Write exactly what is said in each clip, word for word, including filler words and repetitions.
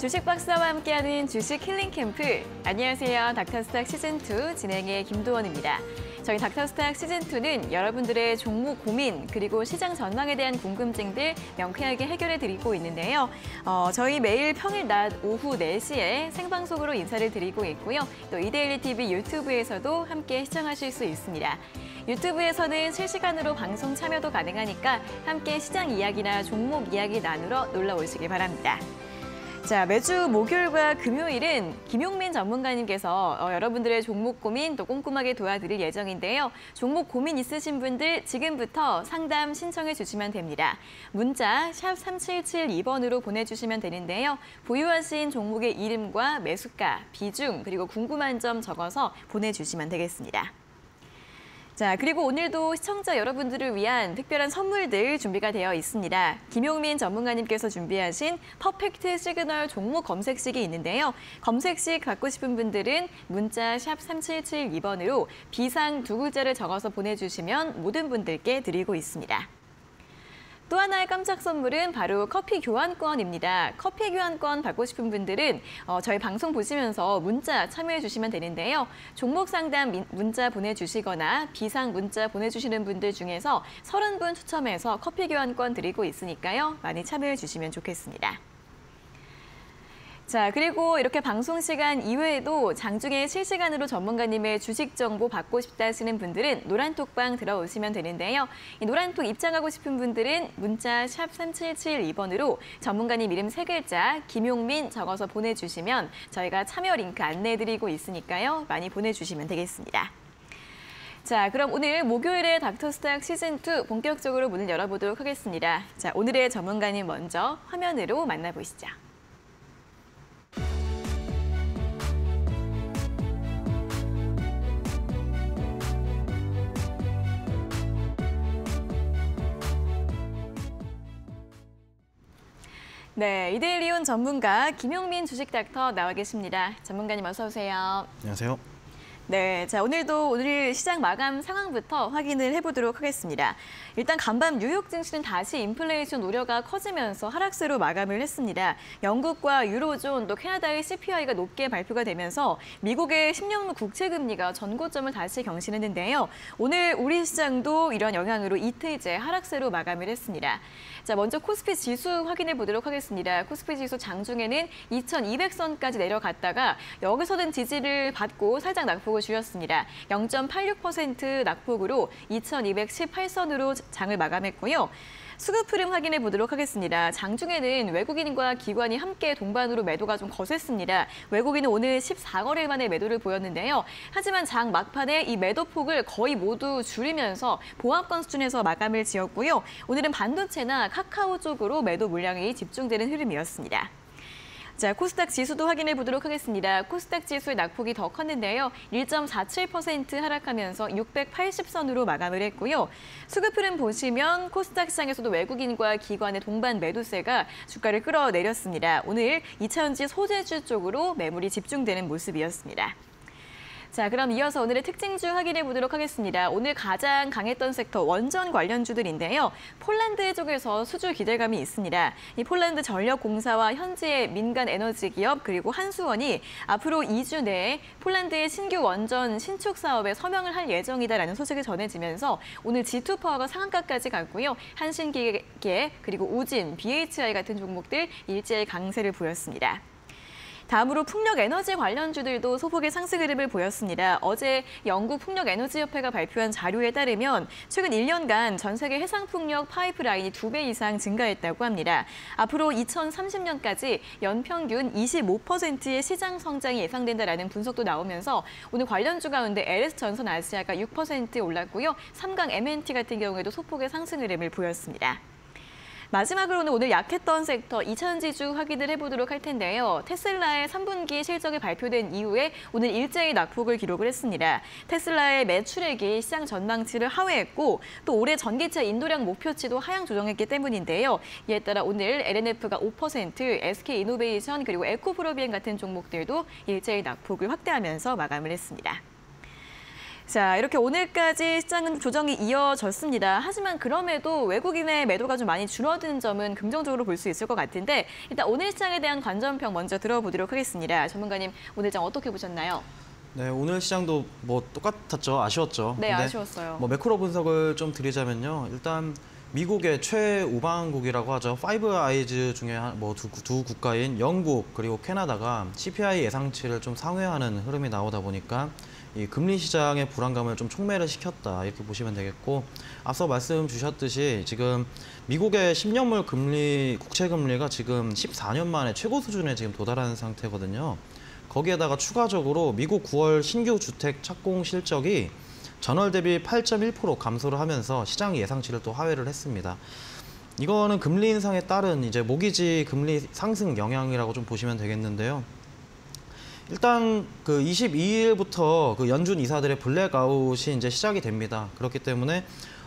주식 박사와 함께하는 주식 힐링 캠프. 안녕하세요. 닥터스탁 시즌이 진행의 김도원입니다. 저희 닥터스탁 시즌이는 여러분들의 종목 고민 그리고 시장 전망에 대한 궁금증들 명쾌하게 해결해드리고 있는데요. 어, 저희 매일 평일 낮 오후 네 시에 생방송으로 인사를 드리고 있고요. 또 이데일리티비 유튜브에서도 함께 시청하실 수 있습니다. 유튜브에서는 실시간으로 방송 참여도 가능하니까 함께 시장 이야기나 종목 이야기 나누러 놀러 오시기 바랍니다. 자, 매주 목요일과 금요일은 김용민 전문가님께서 어, 여러분들의 종목 고민 또 꼼꼼하게 도와드릴 예정인데요. 종목 고민 있으신 분들 지금부터 상담 신청해 주시면 됩니다. 문자 샵 삼칠칠이 번으로 보내주시면 되는데요. 보유하신 종목의 이름과 매수가, 비중, 그리고 궁금한 점 적어서 보내주시면 되겠습니다. 자, 그리고 오늘도 시청자 여러분들을 위한 특별한 선물들 준비가 되어 있습니다. 김용민 전문가님께서 준비하신 퍼펙트 시그널 종목 검색식이 있는데요. 검색식 받고 싶은 분들은 문자 샵 삼칠칠이 번으로 비상 두 글자를 적어서 보내주시면 모든 분들께 드리고 있습니다. 또 하나의 깜짝 선물은 바로 커피 교환권입니다. 커피 교환권 받고 싶은 분들은 어, 저희 방송 보시면서 문자 참여해 주시면 되는데요. 종목 상담 민, 문자 보내주시거나 비상 문자 보내주시는 분들 중에서 서른 분 추첨해서 커피 교환권 드리고 있으니까요. 많이 참여해 주시면 좋겠습니다. 자, 그리고 이렇게 방송 시간 이외에도 장중에 실시간으로 전문가님의 주식 정보 받고 싶다 하시는 분들은 노란톡방 들어오시면 되는데요. 이 노란톡 입장하고 싶은 분들은 문자 샵 삼칠칠이 번으로 전문가님 이름 세 글자 김용민 적어서 보내주시면 저희가 참여 링크 안내해드리고 있으니까요. 많이 보내주시면 되겠습니다. 자, 그럼 오늘 목요일의 닥터스탁 시즌이 본격적으로 문을 열어보도록 하겠습니다. 자, 오늘의 전문가님 먼저 화면으로 만나보시죠. 네, 이데일리온 전문가 김용민 주식 닥터 나와 계십니다. 전문가님 어서 오세요. 안녕하세요. 네, 자 오늘도 오늘 시장 마감 상황부터 확인을 해보도록 하겠습니다. 일단 간밤 뉴욕 증시는 다시 인플레이션 우려가 커지면서 하락세로 마감을 했습니다. 영국과 유로존 또 캐나다의 씨피아이가 높게 발표가 되면서 미국의 십 년물 국채 금리가 전고점을 다시 경신했는데요. 오늘 우리 시장도 이런 영향으로 이틀째 하락세로 마감을 했습니다. 자, 먼저 코스피 지수 확인해 보도록 하겠습니다. 코스피 지수 장중에는 이천이백 선까지 내려갔다가 여기서는 지지를 받고 살짝 낙폭을 줄였습니다. 영 점 팔육 퍼센트 낙폭으로 이천이백십팔 선으로 장을 마감했고요. 수급 흐름 확인해 보도록 하겠습니다. 장중에는 외국인과 기관이 함께 동반으로 매도가 좀 거셌습니다. 외국인은 오늘 십사 거래일 만에 매도를 보였는데요. 하지만 장 막판에 이 매도폭을 거의 모두 줄이면서 보합권 수준에서 마감을 지었고요. 오늘은 반도체나 카카오 쪽으로 매도 물량이 집중되는 흐름이었습니다. 자, 코스닥 지수도 확인해 보도록 하겠습니다. 코스닥 지수의 낙폭이 더 컸는데요. 일 점 사칠 퍼센트 하락하면서 육백팔십 선으로 마감을 했고요. 수급 흐름 보시면 코스닥 시장에서도 외국인과 기관의 동반 매도세가 주가를 끌어내렸습니다. 오늘 이 차전지 소재주 쪽으로 매물이 집중되는 모습이었습니다. 자, 그럼 이어서 오늘의 특징주 확인해 보도록 하겠습니다. 오늘 가장 강했던 섹터 원전 관련주들인데요. 폴란드 쪽에서 수주 기대감이 있습니다. 이 폴란드 전력공사와 현지의 민간 에너지 기업 그리고 한수원이 앞으로 이 주 내에 폴란드의 신규 원전 신축 사업에 서명을 할 예정이다라는 소식이 전해지면서 오늘 지투파워가 상한가까지 갔고요. 한신기계 그리고 우진, 비에이치아이 같은 종목들 일제히 강세를 보였습니다. 다음으로 풍력에너지 관련주들도 소폭의 상승 흐름을 보였습니다. 어제 영국 풍력에너지협회가 발표한 자료에 따르면 최근 일 년간 전 세계 해상풍력 파이프라인이 두 배 이상 증가했다고 합니다. 앞으로 이천삼십 년까지 연평균 이십오 퍼센트의 시장 성장이 예상된다라는 분석도 나오면서 오늘 관련주 가운데 엘에스전선 아시아가 육 퍼센트 올랐고요. 삼강 엠엔티 같은 경우에도 소폭의 상승 흐름을 보였습니다. 마지막으로는 오늘 약했던 섹터 이 차전지주 확인을 해보도록 할 텐데요. 테슬라의 삼 분기 실적이 발표된 이후에 오늘 일제히 낙폭을 기록을 했습니다. 테슬라의 매출액이 시장 전망치를 하회했고 또 올해 전기차 인도량 목표치도 하향 조정했기 때문인데요. 이에 따라 오늘 엘엔에프가 오 퍼센트, 에스케이이노베이션 그리고 에코프로비엔 같은 종목들도 일제히 낙폭을 확대하면서 마감을 했습니다. 자, 이렇게 오늘까지 시장은 조정이 이어졌습니다. 하지만 그럼에도 외국인의 매도가 좀 많이 줄어드는 점은 긍정적으로 볼 수 있을 것 같은데 일단 오늘 시장에 대한 관전평 먼저 들어보도록 하겠습니다. 전문가님, 오늘 장 어떻게 보셨나요? 네, 오늘 시장도 뭐 똑같았죠. 아쉬웠죠. 네, 근데 아쉬웠어요. 뭐 매크로 분석을 좀 드리자면요. 일단 미국의 최우방국이라고 하죠. 파이브 아이즈 중에 뭐두 두 국가인 영국 그리고 캐나다가 씨피아이 예상치를 좀 상회하는 흐름이 나오다 보니까 이 금리 시장의 불안감을 좀 촉매를 시켰다 이렇게 보시면 되겠고, 앞서 말씀 주셨듯이 지금 미국의 십 년물 금리 국채 금리가 지금 십사 년 만에 최고 수준에 지금 도달하는 상태거든요. 거기에다가 추가적으로 미국 구월 신규 주택 착공 실적이 전월 대비 팔 점 일 퍼센트 감소를 하면서 시장 예상치를 또 하회를 했습니다. 이거는 금리 인상에 따른 이제 모기지 금리 상승 영향이라고 좀 보시면 되겠는데요. 일단 그 이십이 일부터 그 연준 이사들의 블랙아웃이 이제 시작이 됩니다. 그렇기 때문에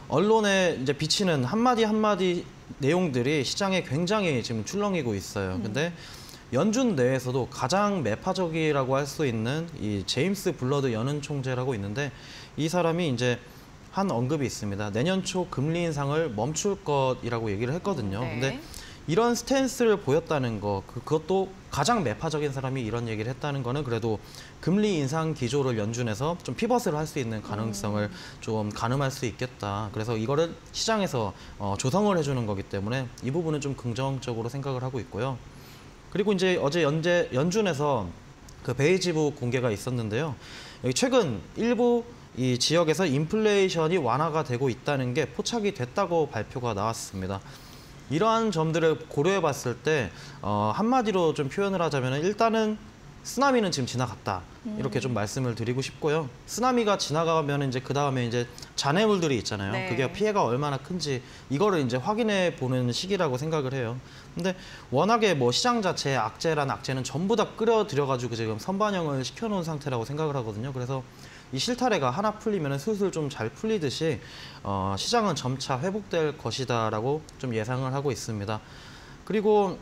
언론에 이제 비치는 한마디 한마디 내용들이 시장에 굉장히 지금 출렁이고 있어요. 근데 연준 내에서도 가장 매파적이라고 할 수 있는 이 제임스 블러드 연은 총재라고 있는데, 이 사람이 이제 한 언급이 있습니다. 내년 초 금리 인상을 멈출 것이라고 얘기를 했거든요. 네. 근데 이런 스탠스를 보였다는 거, 그것도 가장 매파적인 사람이 이런 얘기를 했다는 거는 그래도 금리 인상 기조를 연준에서 좀 피벗을 할 수 있는 가능성을 음. 좀 가늠할 수 있겠다. 그래서 이거를 시장에서 어, 조성을 해주는 거기 때문에 이 부분은 좀 긍정적으로 생각을 하고 있고요. 그리고 이제 어제 연재, 연준에서 그 베이지북 공개가 있었는데요. 여기 최근 일부 이 지역에서 인플레이션이 완화가 되고 있다는 게 포착이 됐다고 발표가 나왔습니다. 이러한 점들을 고려해 봤을 때 어, 한마디로 좀 표현을 하자면 일단은 쓰나미는 지금 지나갔다. 이렇게 좀 말씀을 드리고 싶고요. 쓰나미가 지나가면 이제 그 다음에 이제 잔해물들이 있잖아요. 네. 그게 피해가 얼마나 큰지 이거를 이제 확인해 보는 시기라고 생각을 해요. 근데 워낙에 뭐 시장 자체에 악재란 악재는 전부 다 끌어들여가지고 지금 선반영을 시켜놓은 상태라고 생각을 하거든요. 그래서 이 실타래가 하나 풀리면 슬슬 좀 잘 풀리듯이 어, 시장은 점차 회복될 것이다라고 좀 예상을 하고 있습니다. 그리고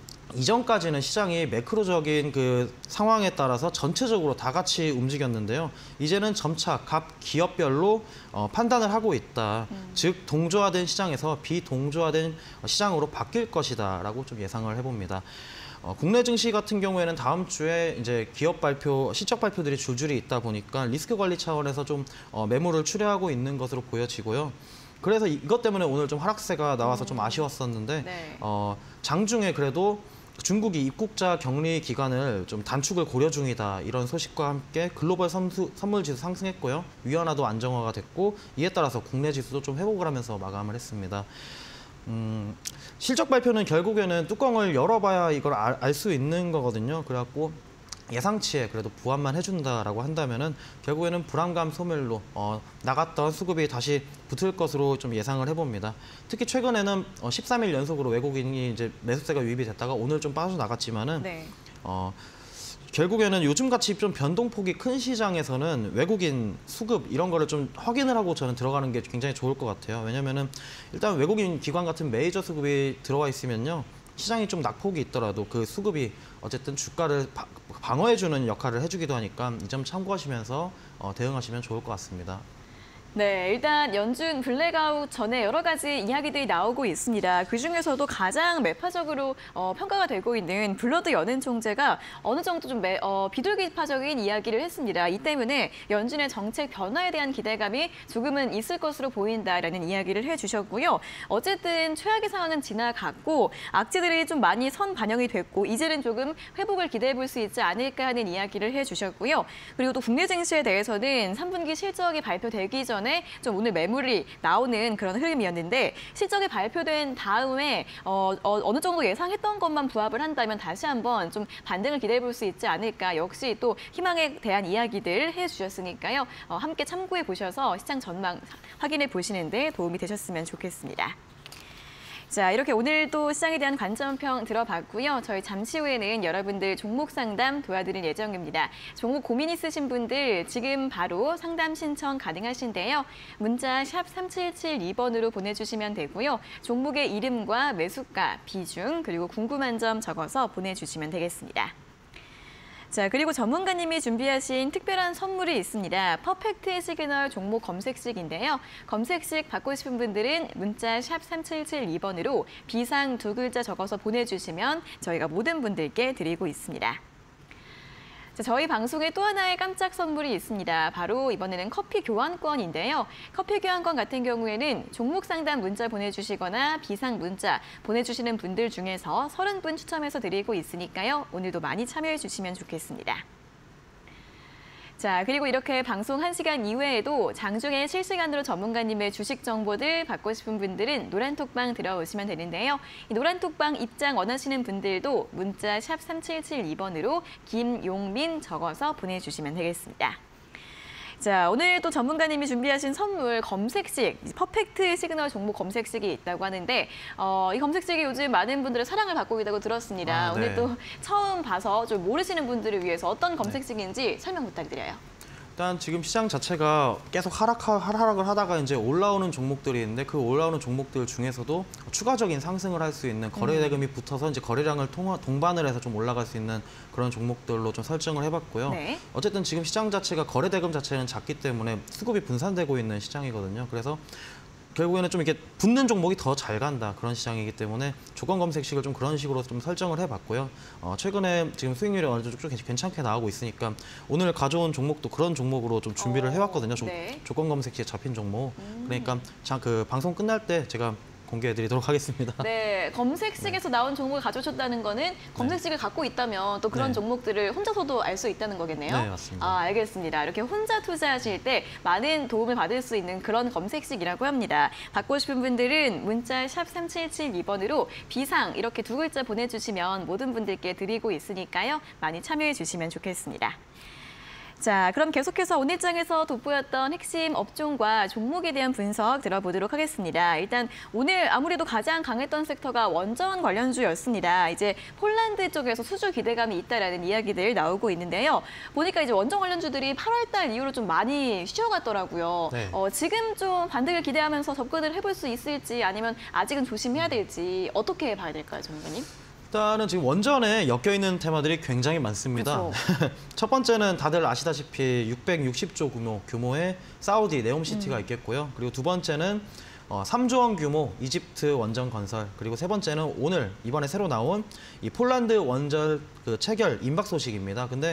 이전까지는 시장이 매크로적인 그 상황에 따라서 전체적으로 다 같이 움직였는데요. 이제는 점차 각 기업별로 어, 판단을 하고 있다. 음. 즉 동조화된 시장에서 비동조화된 시장으로 바뀔 것이다라고 좀 예상을 해봅니다. 어, 국내 증시 같은 경우에는 다음 주에 이제 기업 발표, 실적 발표들이 줄줄이 있다 보니까 리스크 관리 차원에서 좀 어, 매물을 출회하고 있는 것으로 보여지고요. 그래서 이것 때문에 오늘 좀 하락세가 나와서 좀 아쉬웠었는데 네. 어, 장중에 그래도 중국이 입국자 격리 기간을 좀 단축을 고려 중이다. 이런 소식과 함께 글로벌 선수, 선물 지수 상승했고요. 위안화도 안정화가 됐고 이에 따라서 국내 지수도 좀 회복을 하면서 마감을 했습니다. 음, 실적 발표는 결국에는 뚜껑을 열어봐야 이걸 알 수 있는 거거든요. 그래갖고 예상치에 그래도 부합만 해준다라고 한다면은 결국에는 불안감 소멸로 어, 나갔던 수급이 다시 붙을 것으로 좀 예상을 해봅니다. 특히 최근에는 어, 십삼 일 연속으로 외국인이 이제 매수세가 유입이 됐다가 오늘 좀 빠져나갔지만은 네. 어, 결국에는 요즘같이 좀 변동폭이 큰 시장에서는 외국인 수급 이런 거를 좀 확인을 하고 저는 들어가는 게 굉장히 좋을 것 같아요. 왜냐면은 일단 외국인 기관 같은 메이저 수급이 들어와 있으면요. 시장이 좀 낙폭이 있더라도 그 수급이 어쨌든 주가를 바, 방어해주는 역할을 해주기도 하니까 이 점 참고하시면서 어, 대응하시면 좋을 것 같습니다. 네, 일단 연준 블랙아웃 전에 여러 가지 이야기들이 나오고 있습니다. 그중에서도 가장 매파적으로 어, 평가가 되고 있는 블러드 연은 총재가 어느 정도 좀 매, 어, 비둘기파적인 이야기를 했습니다. 이 때문에 연준의 정책 변화에 대한 기대감이 조금은 있을 것으로 보인다라는 이야기를 해주셨고요. 어쨌든 최악의 상황은 지나갔고 악재들이 좀 많이 선 반영이 됐고 이제는 조금 회복을 기대해 볼 수 있지 않을까 하는 이야기를 해주셨고요. 그리고 또 국내 증시에 대해서는 삼 분기 실적이 발표되기 전에 좀 오늘 매물이 나오는 그런 흐름이었는데 실적이 발표된 다음에 어, 어, 어느 정도 예상했던 것만 부합을 한다면 다시 한번 좀 반등을 기대해 볼 수 있지 않을까. 역시 또 희망에 대한 이야기들 해주셨으니까요. 어, 함께 참고해 보셔서 시장 전망 확인해 보시는 데 도움이 되셨으면 좋겠습니다. 자, 이렇게 오늘도 시장에 대한 관점평 들어봤고요. 저희 잠시 후에는 여러분들 종목 상담 도와드릴 예정입니다. 종목 고민 있으신 분들 지금 바로 상담 신청 가능하신데요. 문자 샵 삼칠칠이 번으로 보내주시면 되고요. 종목의 이름과 매수가, 비중, 그리고 궁금한 점 적어서 보내주시면 되겠습니다. 자, 그리고 전문가님이 준비하신 특별한 선물이 있습니다. 퍼펙트 시그널 종목 검색식인데요. 검색식 받고 싶은 분들은 문자 샵 삼칠칠이 번으로 비상 두 글자 적어서 보내주시면 저희가 모든 분들께 드리고 있습니다. 자, 저희 방송에 또 하나의 깜짝 선물이 있습니다. 바로 이번에는 커피 교환권인데요. 커피 교환권 같은 경우에는 종목 상담 문자 보내주시거나 비상 문자 보내주시는 분들 중에서 서른 분 추첨해서 드리고 있으니까요. 오늘도 많이 참여해 주시면 좋겠습니다. 자, 그리고 이렇게 방송 한 시간 이외에도 장중에 실시간으로 전문가님의 주식 정보들 받고 싶은 분들은 노란톡방 들어오시면 되는데요. 이 노란톡방 입장 원하시는 분들도 문자 샵 삼칠칠이 번으로 김용민 적어서 보내주시면 되겠습니다. 자, 오늘 또 전문가님이 준비하신 선물 검색식, 퍼펙트 시그널 종목 검색식이 있다고 하는데 어, 이 검색식이 요즘 많은 분들의 사랑을 받고 있다고 들었습니다. 아, 네. 오늘 또 처음 봐서 좀 모르시는 분들을 위해서 어떤 검색식인지 네. 설명 부탁드려요. 일단 지금 시장 자체가 계속 하락, 하락을 하다가 이제 올라오는 종목들이 있는데 그 올라오는 종목들 중에서도 추가적인 상승을 할 수 있는 거래 대금이 붙어서 이제 거래량을 통, 동반을 해서 좀 올라갈 수 있는 그런 종목들로 좀 설정을 해봤고요. 네. 어쨌든 지금 시장 자체가 거래 대금 자체는 작기 때문에 수급이 분산되고 있는 시장이거든요. 그래서 결국에는 좀 이렇게 붙는 종목이 더 잘 간다 그런 시장이기 때문에 조건 검색식을 좀 그런 식으로 좀 설정을 해봤고요. 어, 최근에 지금 수익률이 어느 정도 좀 괜찮게 나오고 있으니까 오늘 가져온 종목도 그런 종목으로 좀 준비를 해왔거든요. 조, 네. 조건 검색식에 잡힌 종목. 음. 그러니까 자, 그 방송 끝날 때 제가 공개해드리도록 하겠습니다. 네, 검색식에서 네. 나온 종목을 가져오셨다는 거는 검색식을 네. 갖고 있다면 또 그런 네. 종목들을 혼자서도 알 수 있다는 거겠네요. 네, 맞습니다. 아, 알겠습니다. 이렇게 혼자 투자하실 때 많은 도움을 받을 수 있는 그런 검색식이라고 합니다. 받고 싶은 분들은 문자 샵 삼칠칠이 번으로 비상 이렇게 두 글자 보내주시면 모든 분들께 드리고 있으니까요. 많이 참여해 주시면 좋겠습니다. 자, 그럼 계속해서 오늘 장에서 돋보였던 핵심 업종과 종목에 대한 분석 들어보도록 하겠습니다. 일단 오늘 아무래도 가장 강했던 섹터가 원전 관련주였습니다. 이제 폴란드 쪽에서 수주 기대감이 있다라는 이야기들 나오고 있는데요. 보니까 이제 원전 관련주들이 팔월 달 이후로 좀 많이 쉬어갔더라고요. 네. 어, 지금 좀 반등을 기대하면서 접근을 해볼 수 있을지 아니면 아직은 조심해야 될지 어떻게 봐야 될까요, 전문가님? 일단은 지금 원전에 엮여있는 테마들이 굉장히 많습니다. 첫 번째는 다들 아시다시피 육백육십 조 규모, 규모의 사우디 네옴시티가 음. 있겠고요. 그리고 두 번째는 어, 삼조 원 규모 이집트 원전 건설, 그리고 세 번째는 오늘 이번에 새로 나온 이 폴란드 원전 그 체결 임박 소식입니다. 근데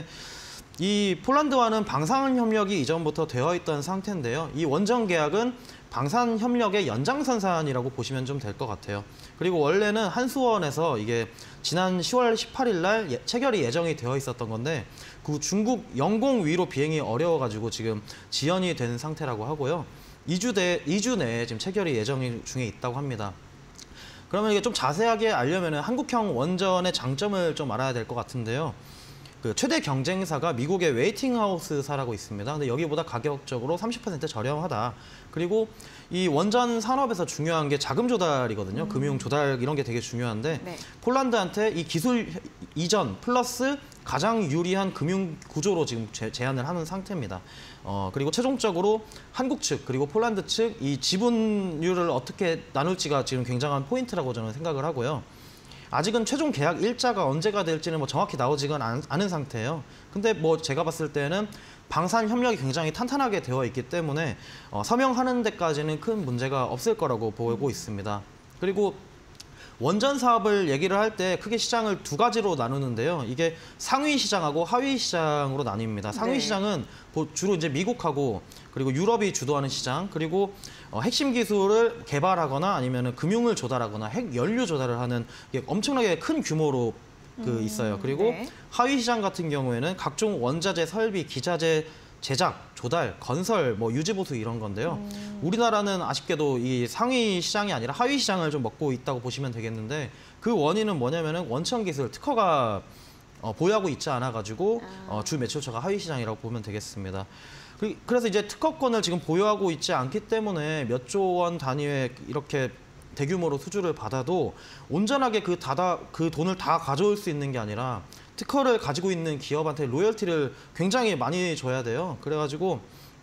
이 폴란드와는 방산 협력이 이전부터 되어 있던 상태인데요. 이 원전 계약은 방산 협력의 연장선상이라고 보시면 좀 될 것 같아요. 그리고 원래는 한수원에서 이게 지난 시월 십팔일 날 예, 체결이 예정이 되어 있었던 건데 그 중국 영공 위로 비행이 어려워가지고 지금 지연이 된 상태라고 하고요. 이 주 내, 이 주 내에 지금 체결이 예정 중에 있다고 합니다. 그러면 이게 좀 자세하게 알려면 한국형 원전의 장점을 좀 알아야 될 것 같은데요. 그 최대 경쟁사가 미국의 웨이팅하우스사라고 있습니다. 근데 여기보다 가격적으로 삼십 퍼센트 저렴하다. 그리고 이 원전 산업에서 중요한 게 자금 조달이거든요. 음. 금융 조달 이런 게 되게 중요한데 네. 폴란드한테 이 기술 이전 플러스 가장 유리한 금융 구조로 지금 제, 제안을 하는 상태입니다. 어, 그리고 최종적으로 한국 측 그리고 폴란드 측 이 지분율을 어떻게 나눌지가 지금 굉장한 포인트라고 저는 생각을 하고요. 아직은 최종 계약 일자가 언제가 될지는 뭐 정확히 나오지가 않, 않은 상태예요. 근데 뭐 제가 봤을 때는 방산 협력이 굉장히 탄탄하게 되어 있기 때문에 어, 서명하는 데까지는 큰 문제가 없을 거라고 보고 있습니다. 그리고 원전 사업을 얘기를 할 때 크게 시장을 두 가지로 나누는데요. 이게 상위 시장하고 하위 시장으로 나뉩니다. 상위 네. 시장은 주로 이제 미국하고 그리고 유럽이 주도하는 시장, 그리고 어, 핵심 기술을 개발하거나 아니면 금융을 조달하거나 핵 연료 조달을 하는 게 엄청나게 큰 규모로 그 있어요. 그리고 네. 하위 시장 같은 경우에는 각종 원자재 설비, 기자재 제작, 조달, 건설, 뭐 유지보수 이런 건데요. 음. 우리나라는 아쉽게도 이 상위 시장이 아니라 하위 시장을 좀 먹고 있다고 보시면 되겠는데 그 원인은 뭐냐면은 원천 기술 특허가 어, 보유하고 있지 않아가지고 아. 어, 주 매출처가 하위 시장이라고 보면 되겠습니다. 그래서 이제 특허권을 지금 보유하고 있지 않기 때문에 몇 조 원 단위의 이렇게 대규모로 수주를 받아도 온전하게 그 다다 그 돈을 다 가져올 수 있는 게 아니라 특허를 가지고 있는 기업한테 로열티를 굉장히 많이 줘야 돼요. 그래가지고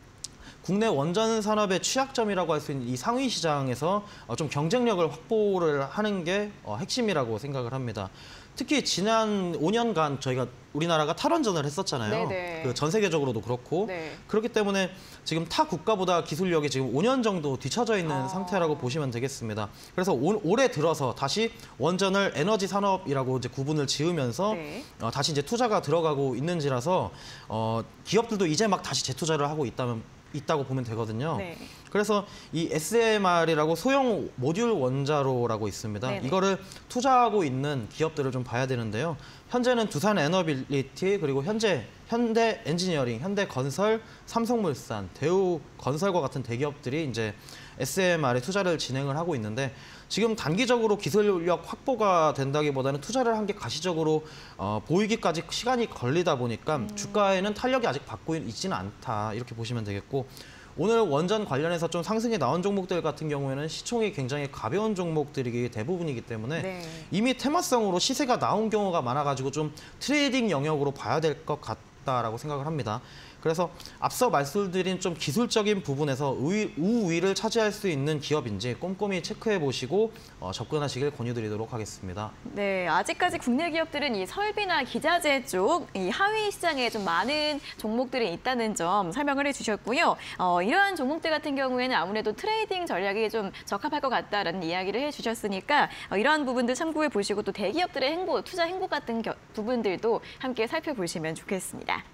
국내 원전 산업의 취약점이라고 할 수 있는 이 상위 시장에서 좀 경쟁력을 확보를 하는 게 핵심이라고 생각을 합니다. 특히 지난 오 년간 저희가 우리나라가 탈원전을 했었잖아요. 네네. 그 전 세계적으로도 그렇고 네. 그렇기 때문에 지금 타 국가보다 기술력이 지금 오 년 정도 뒤처져 있는 아. 상태라고 보시면 되겠습니다. 그래서 올, 올해 들어서 다시 원전을 에너지 산업이라고 이제 구분을 지으면서 네. 어, 다시 이제 투자가 들어가고 있는지라서 어, 기업들도 이제 막 다시 재투자를 하고 있다면 있다고 보면 되거든요. 네. 그래서 이 에스엠알이라고 소형 모듈 원자로라고 있습니다. 네네. 이거를 투자하고 있는 기업들을 좀 봐야 되는데요. 현재는 두산 에너빌리티 그리고 현재 현대 엔지니어링, 현대 건설, 삼성물산, 대우건설과 같은 대기업들이 이제 에스엠알에 투자를 진행을 하고 있는데 지금 단기적으로 기술력 확보가 된다기보다는 투자를 한 게 가시적으로 어, 보이기까지 시간이 걸리다 보니까 음. 주가에는 탄력이 아직 받고 있지는 않다 이렇게 보시면 되겠고 오늘 원전 관련해서 좀 상승이 나온 종목들 같은 경우에는 시총이 굉장히 가벼운 종목들이 대부분이기 때문에 네. 이미 테마성으로 시세가 나온 경우가 많아가지고 좀 트레이딩 영역으로 봐야 될 것 같다라고 생각을 합니다. 그래서 앞서 말씀드린 좀 기술적인 부분에서 우위, 우위를 차지할 수 있는 기업인지 꼼꼼히 체크해 보시고 어, 접근하시길 권유드리도록 하겠습니다. 네, 아직까지 국내 기업들은 이 설비나 기자재 쪽 이 하위 시장에 좀 많은 종목들이 있다는 점 설명을 해주셨고요. 어, 이러한 종목들 같은 경우에는 아무래도 트레이딩 전략이 좀 적합할 것 같다라는 이야기를 해주셨으니까 어, 이러한 부분들 참고해 보시고 또 대기업들의 행보, 투자 행보 같은 겨, 부분들도 함께 살펴보시면 좋겠습니다.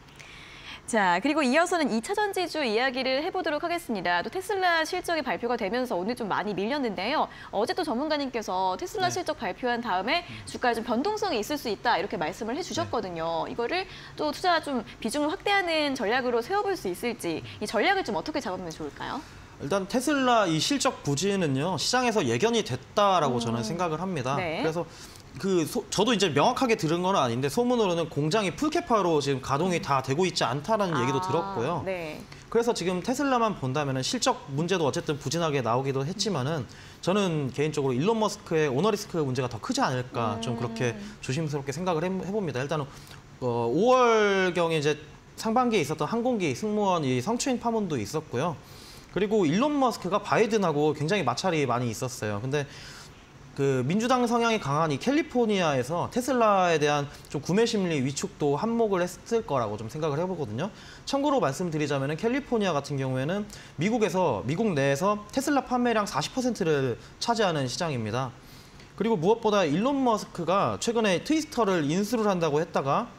자, 그리고 이어서는 이 차 전지주 이야기를 해보도록 하겠습니다. 또 테슬라 실적이 발표가 되면서 오늘 좀 많이 밀렸는데요. 어제 또 전문가님께서 테슬라 네. 실적 발표한 다음에 주가에 좀 변동성이 있을 수 있다 이렇게 말씀을 해주셨거든요. 네. 이거를 또 투자 좀 비중을 확대하는 전략으로 세워볼 수 있을지 이 전략을 좀 어떻게 잡으면 좋을까요? 일단 테슬라 이 실적 부진은요 시장에서 예견이 됐다라고 음. 저는 생각을 합니다. 네. 그래서 그 소, 저도 이제 명확하게 들은 건 아닌데 소문으로는 공장이 풀캐파로 지금 가동이 다 되고 있지 않다라는 얘기도 들었고요. 네. 그래서 지금 테슬라만 본다면은 실적 문제도 어쨌든 부진하게 나오기도 했지만은 저는 개인적으로 일론 머스크의 오너리스크 문제가 더 크지 않을까 좀 그렇게 조심스럽게 생각을 해, 해봅니다. 일단은 어, 오월경에 이제 상반기에 있었던 항공기 승무원 이 성추행 파문도 있었고요. 그리고 일론 머스크가 바이든하고 굉장히 마찰이 많이 있었어요. 근데 그 민주당 성향이 강한 이 캘리포니아에서 테슬라에 대한 좀 구매 심리 위축도 한몫을 했을 거라고 좀 생각을 해보거든요. 참고로 말씀드리자면 캘리포니아 같은 경우에는 미국에서 미국 내에서 테슬라 판매량 사십 퍼센트를 차지하는 시장입니다. 그리고 무엇보다 일론 머스크가 최근에 트위터를 인수를 한다고 했다가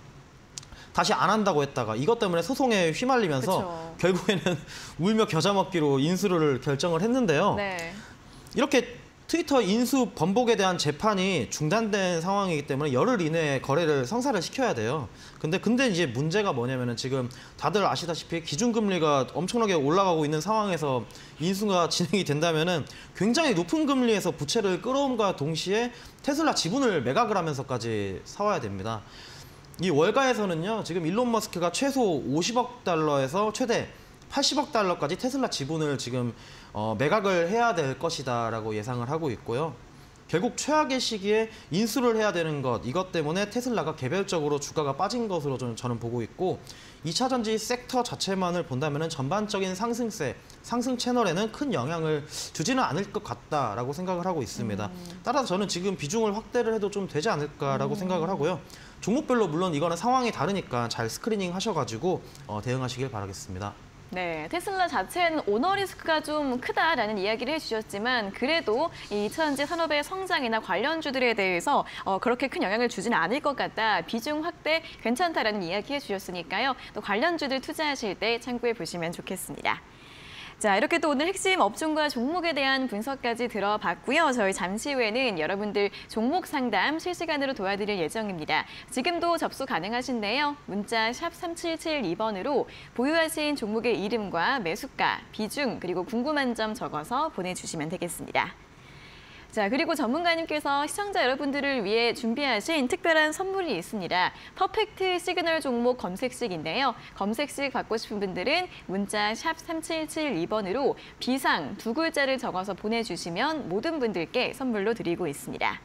다시 안 한다고 했다가 이것 때문에 소송에 휘말리면서 그쵸. 결국에는 울며 겨자 먹기로 인수를 결정을 했는데요. 네. 이렇게 트위터 인수 번복에 대한 재판이 중단된 상황이기 때문에 열흘 이내에 거래를 성사를 시켜야 돼요. 근데 근데 이제 문제가 뭐냐면은 지금 다들 아시다시피 기준금리가 엄청나게 올라가고 있는 상황에서 인수가 진행이 된다면은 굉장히 높은 금리에서 부채를 끌어옴과 동시에 테슬라 지분을 매각을 하면서까지 사와야 됩니다. 이 월가에서는요, 지금 일론 머스크가 최소 오십억 달러에서 최대 팔십억 달러까지 테슬라 지분을 지금 어, 매각을 해야 될 것이다라고 예상을 하고 있고요. 결국 최악의 시기에 인수를 해야 되는 것, 이것 때문에 테슬라가 개별적으로 주가가 빠진 것으로 좀 저는 보고 있고 이 차 전지 섹터 자체만을 본다면 전반적인 상승세, 상승 채널에는 큰 영향을 주지는 않을 것 같다라고 생각을 하고 있습니다. 음. 따라서 저는 지금 비중을 확대를 해도 좀 되지 않을까라고 음. 생각을 하고요. 종목별로 물론 이거는 상황이 다르니까 잘 스크리닝 하셔가지고 어, 대응하시길 바라겠습니다. 네, 테슬라 자체는 오너 리스크가 좀 크다라는 이야기를 해주셨지만 그래도 이 차 전지 산업의 성장이나 관련주들에 대해서 어, 그렇게 큰 영향을 주지는 않을 것 같다. 비중 확대 괜찮다라는 이야기 해주셨으니까요. 또 관련주들 투자하실 때 참고해 보시면 좋겠습니다. 자, 이렇게 또 오늘 핵심 업종과 종목에 대한 분석까지 들어봤고요. 저희 잠시 후에는 여러분들 종목 상담 실시간으로 도와드릴 예정입니다. 지금도 접수 가능하신데요. 문자 샵 삼칠칠이 번으로 보유하신 종목의 이름과 매수가, 비중, 그리고 궁금한 점 적어서 보내주시면 되겠습니다. 자, 그리고 전문가님께서 시청자 여러분들을 위해 준비하신 특별한 선물이 있습니다. 퍼펙트 시그널 종목 검색식인데요. 검색식 받고 싶은 분들은 문자 샵 삼칠칠이 번으로 비상 두 글자를 적어서 보내주시면 모든 분들께 선물로 드리고 있습니다.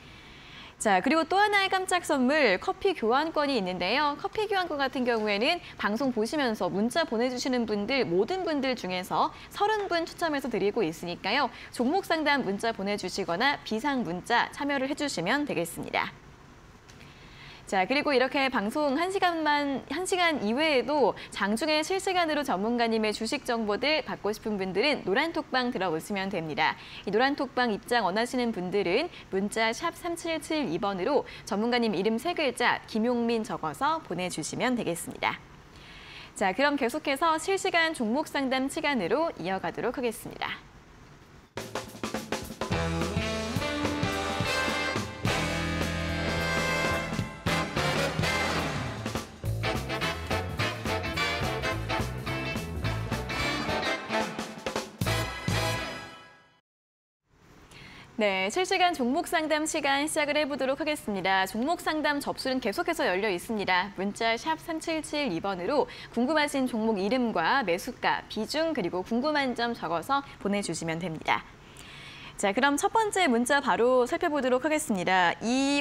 자, 그리고 또 하나의 깜짝 선물, 커피 교환권이 있는데요. 커피 교환권 같은 경우에는 방송 보시면서 문자 보내주시는 분들, 모든 분들 중에서 서른 분 추첨해서 드리고 있으니까요. 종목 상담 문자 보내주시거나 비상 문자 참여를 해주시면 되겠습니다. 자, 그리고 이렇게 방송 한 시간만, 한 시간 이외에도 장중에 실시간으로 전문가님의 주식 정보들 받고 싶은 분들은 노란톡방 들어오시면 됩니다. 이 노란톡방 입장 원하시는 분들은 문자 샵 삼칠칠이 번으로 전문가님 이름 세 글자 김용민 적어서 보내주시면 되겠습니다. 자, 그럼 계속해서 실시간 종목 상담 시간으로 이어가도록 하겠습니다. 네, 실시간 종목 상담 시간 시작을 해보도록 하겠습니다. 종목 상담 접수는 계속해서 열려 있습니다. 문자 샵 삼칠칠이 번으로 궁금하신 종목 이름과 매수가, 비중, 그리고 궁금한 점 적어서 보내주시면 됩니다. 자, 그럼 첫 번째 문자 바로 살펴보도록 하겠습니다.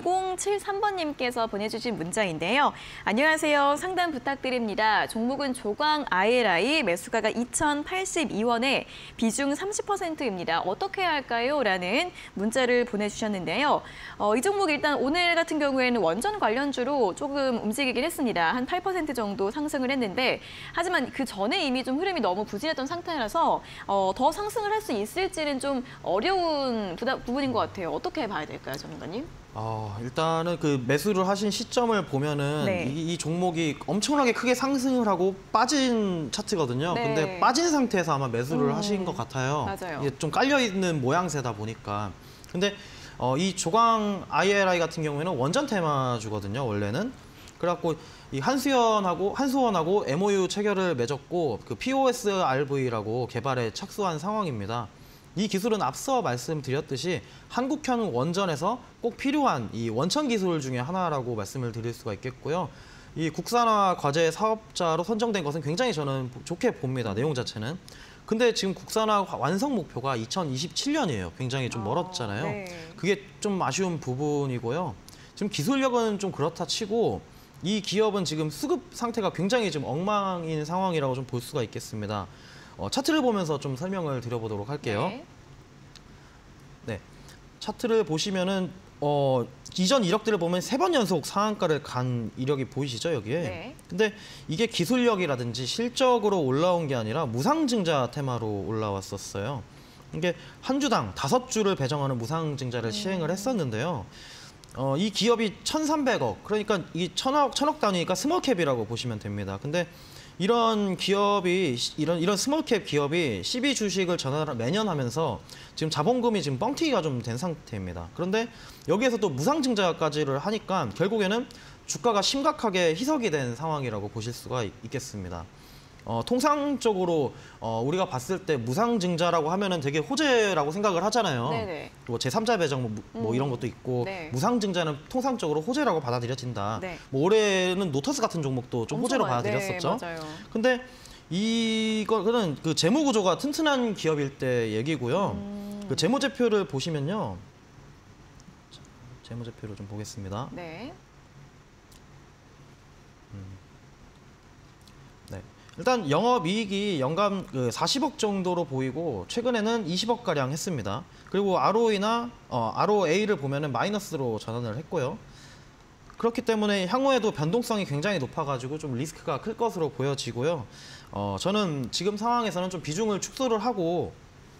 이공칠삼 번님께서 보내주신 문자인데요. 안녕하세요. 상담 부탁드립니다. 종목은 조광 아이엘아이, 매수가가 이천팔십이 원에 비중 삼십 퍼센트입니다. 어떻게 해야 할까요? 라는 문자를 보내주셨는데요. 어, 이 종목 일단 오늘 같은 경우에는 원전 관련주로 조금 움직이긴 했습니다. 한 팔 퍼센트 정도 상승을 했는데 하지만 그 전에 이미 좀 흐름이 너무 부진했던 상태라서 어, 더 상승을 할 수 있을지는 좀 어려운 부다, 부분인 것 같아요. 어떻게 봐야 될까요, 전문가님? 어, 일단은 그 매수를 하신 시점을 보면은 네. 이, 이 종목이 엄청나게 크게 상승을 하고 빠진 차트거든요. 네. 근데 빠진 상태에서 아마 매수를 음, 하신 것 같아요. 맞아요. 이게 좀 깔려 있는 모양새다 보니까. 근데 어, 이 조광 아이엘아이 같은 경우에는 원전 테마주거든요, 원래는. 그래갖고 이 한수연하고 한수원하고 엠오유 체결을 맺었고 그 피오에스알브이라고 개발에 착수한 상황입니다. 이 기술은 앞서 말씀드렸듯이 한국형 원전에서 꼭 필요한 이 원천 기술 중에 하나라고 말씀을 드릴 수가 있겠고요. 이 국산화 과제 사업자로 선정된 것은 굉장히 저는 좋게 봅니다. 내용 자체는. 근데 지금 국산화 완성 목표가 이천이십칠 년이에요. 굉장히 좀 멀었잖아요. 아, 네. 그게 좀 아쉬운 부분이고요. 지금 기술력은 좀 그렇다 치고 이 기업은 지금 수급 상태가 굉장히 좀 엉망인 상황이라고 좀 볼 수가 있겠습니다. 어, 차트를 보면서 좀 설명을 드려보도록 할게요. 네. 네, 차트를 보시면은 어, 이전 이력들을 보면 세 번 연속 상한가를 간 이력이 보이시죠, 여기에? 네. 근데 이게 기술력이라든지 실적으로 올라온 게 아니라 무상증자 테마로 올라왔었어요. 이게 한 주당 다섯 주를 배정하는 무상증자를 음. 시행을 했었는데요. 어, 이 기업이 천삼백억, 그러니까 이 천억, 천억 단위니까 스몰캡이라고 보시면 됩니다. 근데 이런 기업이, 이런, 이런 스몰캡 기업이 씨비 주식을 전환을 매년 하면서 지금 자본금이 지금 뻥튀기가 좀 된 상태입니다. 그런데 여기에서 또 무상증자까지를 하니까 결국에는 주가가 심각하게 희석이 된 상황이라고 보실 수가 있, 있겠습니다. 어, 통상적으로 어, 우리가 봤을 때 무상증자라고 하면은 되게 호재라고 생각을 하잖아요. 네네. 뭐 제삼자 배정 뭐, 뭐 음. 이런 것도 있고 네. 무상증자는 통상적으로 호재라고 받아들여진다. 네. 뭐 올해는 노터스 같은 종목도 좀 호재로 엄청 많- 받아들였었죠. 네, 맞아요. 근데 근데 이거는 그 재무 구조가 튼튼한 기업일 때 얘기고요. 음. 그 재무제표를 보시면요. 자, 재무제표를 좀 보겠습니다. 네. 네. 일단 영업이익이 연간 그 사십억 정도로 보이고 최근에는 이십억 가량 했습니다. 그리고 알오이나 어, 알오에이를 보면은 마이너스로 전환을 했고요. 그렇기 때문에 향후에도 변동성이 굉장히 높아가지고 좀 리스크가 클 것으로 보여지고요. 어, 저는 지금 상황에서는 좀 비중을 축소를 하고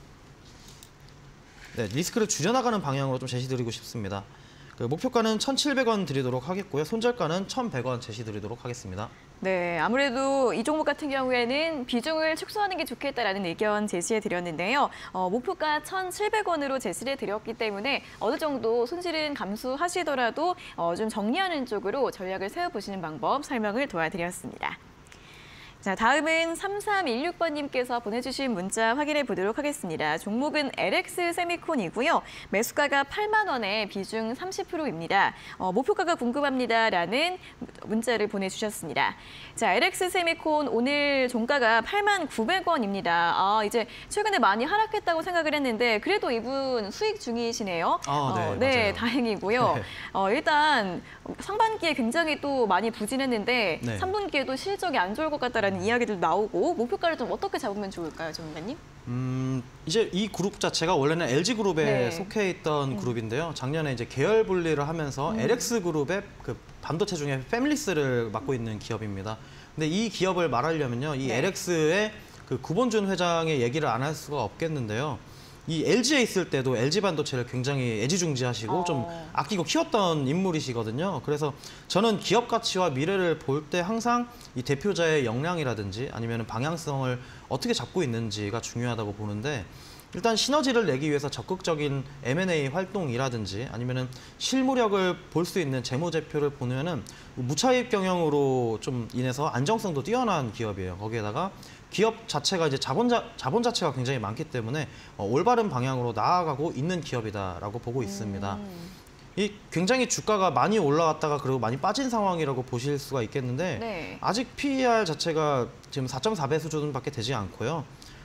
네, 리스크를 줄여나가는 방향으로 좀 제시드리고 싶습니다. 그 목표가는 천칠백 원 드리도록 하겠고요. 손절가는 천백 원 제시드리도록 하겠습니다. 네, 아무래도 이 종목 같은 경우에는 비중을 축소하는 게 좋겠다라는 의견 제시해 드렸는데요. 어, 목표가 천칠백 원으로 제시를 드렸기 때문에 어느 정도 손실은 감수하시더라도 어, 좀 정리하는 쪽으로 전략을 세워보시는 방법 설명을 도와드렸습니다. 자, 다음은 삼삼일육 번님께서 보내주신 문자 확인해 보도록 하겠습니다. 종목은 엘엑스 세미콘이고요. 매수가가 팔만 원에 비중 삼십 퍼센트입니다. 어, 목표가가 궁금합니다라는 문자를 보내주셨습니다. 자, 엘엑스 세미콘 오늘 종가가 팔만 구백 원입니다. 아, 이제 최근에 많이 하락했다고 생각을 했는데 그래도 이분 수익 중이시네요. 아, 네, 어, 네, 맞아요. 다행이고요. 네. 어, 일단 상반기에 굉장히 또 많이 부진했는데 네. 삼 분기에도 실적이 안 좋을 것 같다라는 있다라는 이야기들도 나오고 목표가를 좀 어떻게 잡으면 좋을까요, 전문가님? 음, 이제 이 그룹 자체가 원래는 엘지그룹에 네. 속해 있던 음. 그룹인데요. 작년에 이제 계열 분리를 하면서 음. 엘엑스그룹의 그 반도체 중에 패밀리스를 맡고 있는 기업입니다. 근데 이 기업을 말하려면요. 이 네. 엘엑스의 그 구본준 회장의 얘기를 안 할 수가 없겠는데요. 이 엘지에 있을 때도 엘지 반도체를 굉장히 애지중지하시고 어. 좀 아끼고 키웠던 인물이시거든요. 그래서 저는 기업 가치와 미래를 볼 때 항상 이 대표자의 역량이라든지 아니면 방향성을 어떻게 잡고 있는지가 중요하다고 보는데, 일단 시너지를 내기 위해서 적극적인 엠 앤 에이 활동이라든지 아니면은 실무력을 볼 수 있는 재무제표를 보면은 무차입 경영으로 좀 인해서 안정성도 뛰어난 기업이에요. 거기에다가 기업 자체가 이제 자본, 자, 자본 자체가 굉장히 많기 때문에 어, 올바른 방향으로 나아가고 있는 기업이다라고 보고 있습니다. 음. 이 굉장히 주가가 많이 올라왔다가 그리고 많이 빠진 상황이라고 보실 수가 있겠는데 네. 아직 피 이 알 자체가 지금 사 점 사 배 수준밖에 되지 않고요.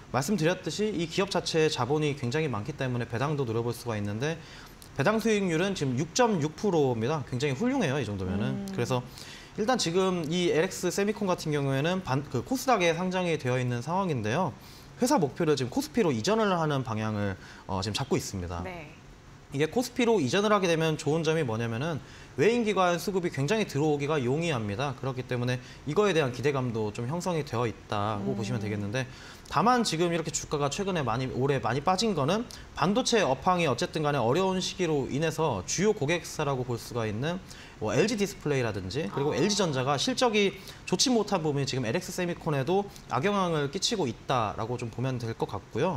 말씀드렸듯이 이 기업 자체의 자본이 굉장히 많기 때문에 배당도 노려볼 수가 있는데 배당 수익률은 지금 육 점 육 퍼센트입니다. 굉장히 훌륭해요, 이 정도면은. 음. 그래서 일단 지금 이 엘엑스 세미콘 같은 경우에는 반, 그 코스닥에 상장이 되어 있는 상황인데요. 회사 목표를 지금 코스피로 이전을 하는 방향을 어, 지금 잡고 있습니다. 네. 이게 코스피로 이전을 하게 되면 좋은 점이 뭐냐면은 외인기관 수급이 굉장히 들어오기가 용이합니다. 그렇기 때문에 이거에 대한 기대감도 좀 형성이 되어 있다고 음. 보시면 되겠는데, 다만 지금 이렇게 주가가 최근에 많이 올해 많이 빠진 거는 반도체 업황이 어쨌든 간에 어려운 시기로 인해서 주요 고객사라고 볼 수가 있는 뭐 엘지 디스플레이라든지 그리고 아. 엘지전자가 실적이 좋지 못한 부분이 지금 엘엑스 세미콘에도 악영향을 끼치고 있다라고 좀 보면 될 것 같고요.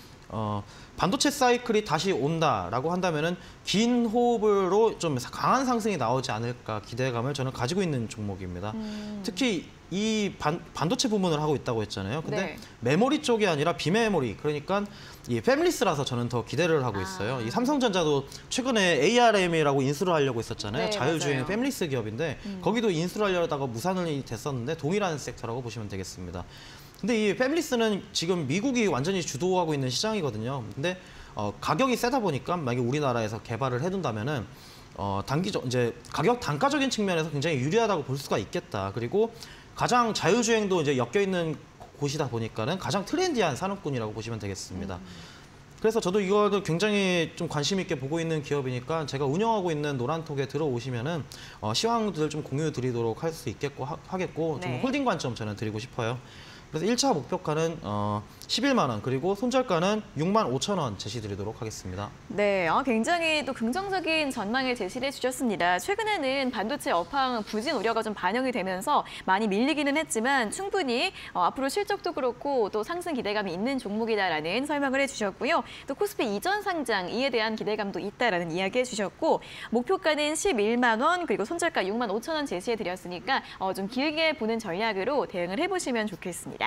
어, 반도체 사이클이 다시 온다라고 한다면은 긴 호흡으로 좀 강한 상승이 나오지 않을까 기대감을 저는 가지고 있는 종목입니다. 음. 특히 이 반, 반도체 부문을 하고 있다고 했잖아요. 근데 네. 메모리 쪽이 아니라 비메모리, 그러니까 이 패밀리스라서 저는 더 기대를 하고 있어요. 아. 이 삼성전자도 최근에 에이 알 엠이라고 인수를 하려고 했었잖아요. 네, 자율주행 맞아요. 패밀리스 기업인데 음. 거기도 인수를 하려다가 무산이 됐었는데 동일한 섹터라고 보시면 되겠습니다. 근데 이 패밀리스는 지금 미국이 완전히 주도하고 있는 시장이거든요. 근데 어, 가격이 세다 보니까 만약에 우리나라에서 개발을 해둔다면은 어, 단기적 이제 가격 단가적인 측면에서 굉장히 유리하다고 볼 수가 있겠다. 그리고 가장 자율주행도 이제 엮여 있는 곳이다 보니까는 가장 트렌디한 산업군이라고 보시면 되겠습니다. 음. 그래서 저도 이거를 굉장히 좀 관심 있게 보고 있는 기업이니까 제가 운영하고 있는 노란톡에 들어오시면은 어, 시황들을 좀 공유 드리도록 할 수 있겠고 하, 하겠고 좀 네. 홀딩 관점 저는 드리고 싶어요. 그래서 일 차 목표가는 어, 십일만 원, 그리고 손절가는 육만 오천 원 제시드리도록 하겠습니다. 네, 어, 굉장히 또 긍정적인 전망을 제시를 해주셨습니다. 최근에는 반도체 업황 부진 우려가 좀 반영이 되면서 많이 밀리기는 했지만 충분히 어, 앞으로 실적도 그렇고 또 상승 기대감이 있는 종목이다라는 설명을 해주셨고요. 또 코스피 이전 상장 이에 대한 기대감도 있다라는 이야기 해주셨고 목표가는 십일만 원 그리고 손절가 육만 오천 원 제시해드렸으니까 어, 좀 길게 보는 전략으로 대응을 해보시면 좋겠습니다.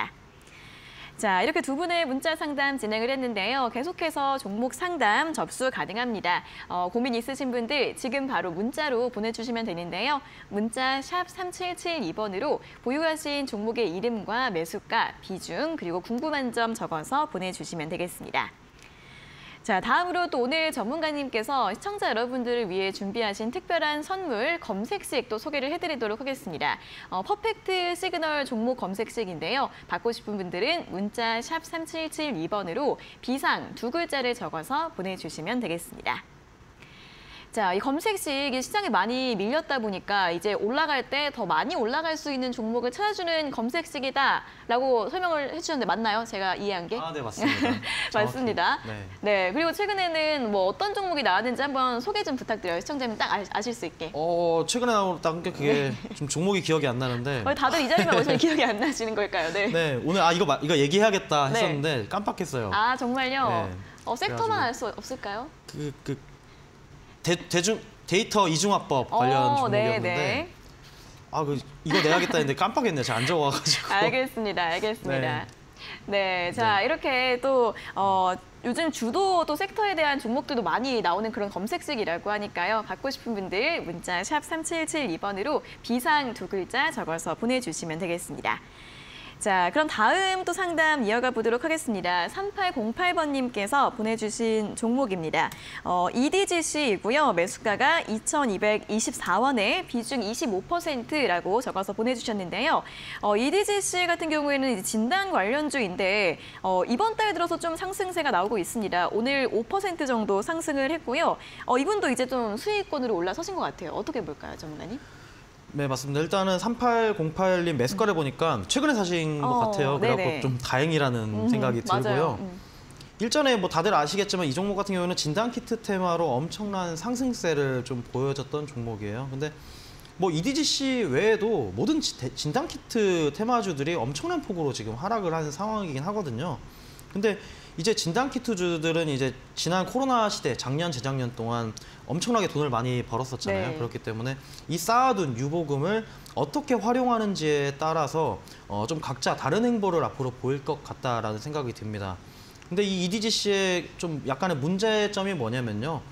자, 이렇게 두 분의 문자 상담 진행을 했는데요. 계속해서 종목 상담 접수 가능합니다. 어, 고민 있으신 분들 지금 바로 문자로 보내주시면 되는데요. 문자 샵 삼칠칠이 번으로 보유하신 종목의 이름과 매수가, 비중, 그리고 궁금한 점 적어서 보내주시면 되겠습니다. 자, 다음으로 또 오늘 전문가님께서 시청자 여러분들을 위해 준비하신 특별한 선물 검색식 또 소개를 해드리도록 하겠습니다. 어, 퍼펙트 시그널 종목 검색식인데요. 받고 싶은 분들은 문자 샵 삼칠칠이 번으로 비상 두 글자를 적어서 보내주시면 되겠습니다. 자, 이 검색식이 시장에 많이 밀렸다 보니까 이제 올라갈 때 더 많이 올라갈 수 있는 종목을 찾아주는 검색식이다라고 설명을 해주셨는데 맞나요? 제가 이해한 게? 아, 네, 맞습니다. 맞습니다. 네. 네, 그리고 최근에는 뭐 어떤 종목이 나왔는지 한번 소개 좀 부탁드려요. 시청자님 딱 아, 아실 수 있게. 어, 최근에 나온 게 그게 좀 종목이 기억이 안 나는데. 어, 다들 이 자리만 오시면 기억이 안 나시는 걸까요? 네. 네, 오늘 아 이거 마- 이거 얘기해야겠다 네. 했었는데 깜빡했어요. 아, 정말요? 네. 어, 섹터만 그래가지고. 알 수 없을까요? 그, 그 대, 대중 데이터 이중화법 관련 어, 종목이었는데 네, 네. 아, 그 이거 내야겠다 했는데 깜빡했네. 제가 안 적어가지고. 알겠습니다. 알겠습니다. 네. 네, 자 이렇게 또 어, 요즘 주도 또 섹터에 대한 종목들도 많이 나오는 그런 검색식이라고 하니까요. 받고 싶은 분들 문자 샵 삼칠칠이 번으로 비상 두 글자 적어서 보내주시면 되겠습니다. 자, 그럼 다음 또 상담 이어가 보도록 하겠습니다. 삼팔공팔 번님께서 보내주신 종목입니다. 어, 이디지씨이고요. 매수가가 이천이백이십사 원에 비중 이십오 퍼센트라고 적어서 보내주셨는데요. 어, 이디지씨 같은 경우에는 이제 진단 관련주인데 어, 이번 달 들어서 좀 상승세가 나오고 있습니다. 오늘 오 퍼센트 정도 상승을 했고요. 어, 이분도 이제 좀 수익권으로 올라서신 것 같아요. 어떻게 볼까요, 전문가님? 네, 맞습니다. 일단은 삼팔공팔 님 매수가를 음. 보니까 최근에 사신 것 어, 같아요. 그래갖고 좀 다행이라는 음, 생각이 맞아요. 들고요. 음. 일전에 뭐 다들 아시겠지만 이 종목 같은 경우는 진단키트 테마로 엄청난 상승세를 좀 보여줬던 종목이에요. 근데 뭐 이디지씨 외에도 모든 진단키트 테마주들이 엄청난 폭으로 지금 하락을 하는 상황이긴 하거든요. 근데 이제 진단키트주들은 이제 지난 코로나 시대, 작년, 재작년 동안 엄청나게 돈을 많이 벌었었잖아요. 네. 그렇기 때문에 이 쌓아둔 유보금을 어떻게 활용하는지에 따라서 어, 좀 각자 다른 행보를 앞으로 보일 것 같다라는 생각이 듭니다. 근데 이 이디지씨의 좀 약간의 문제점이 뭐냐면요.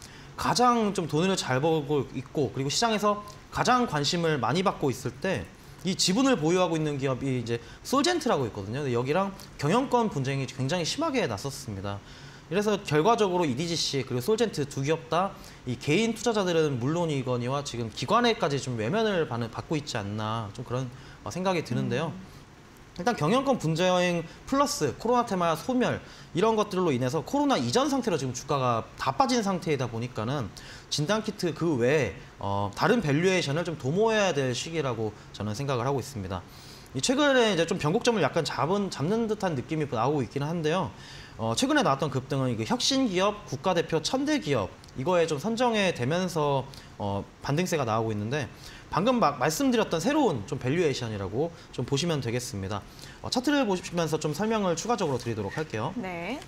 가장 좀 돈을 잘 벌고 있고 그리고 시장에서 가장 관심을 많이 받고 있을 때 이 지분을 보유하고 있는 기업이 이제 솔젠트라고 있거든요. 여기랑 경영권 분쟁이 굉장히 심하게 났었습니다. 그래서 결과적으로 이디지씨 그리고 솔젠트 두 기업 다 이 개인 투자자들은 물론이거니와 지금 기관에까지 좀 외면을 받고 있지 않나 좀 그런 생각이 드는데요. 음. 일단 경영권 분쟁 플러스 코로나 테마 소멸 이런 것들로 인해서 코로나 이전 상태로 지금 주가가 다 빠진 상태이다 보니까는 진단키트 그 외에 어, 다른 밸류에이션을 좀 도모해야 될 시기라고 저는 생각을 하고 있습니다. 이 최근에 이제 좀 변곡점을 약간 잡은 잡는 듯한 느낌이 나오고 있기는 한데요. 어, 최근에 나왔던 급등은 이게 혁신기업, 국가대표 천대기업 이거에 좀 선정이 되면서 어, 반등세가 나오고 있는데. 방금 막 말씀드렸던 새로운 좀 밸류에이션이라고 좀 보시면 되겠습니다. 어, 차트를 보시면서 좀 설명을 추가적으로 드리도록 할게요. 네.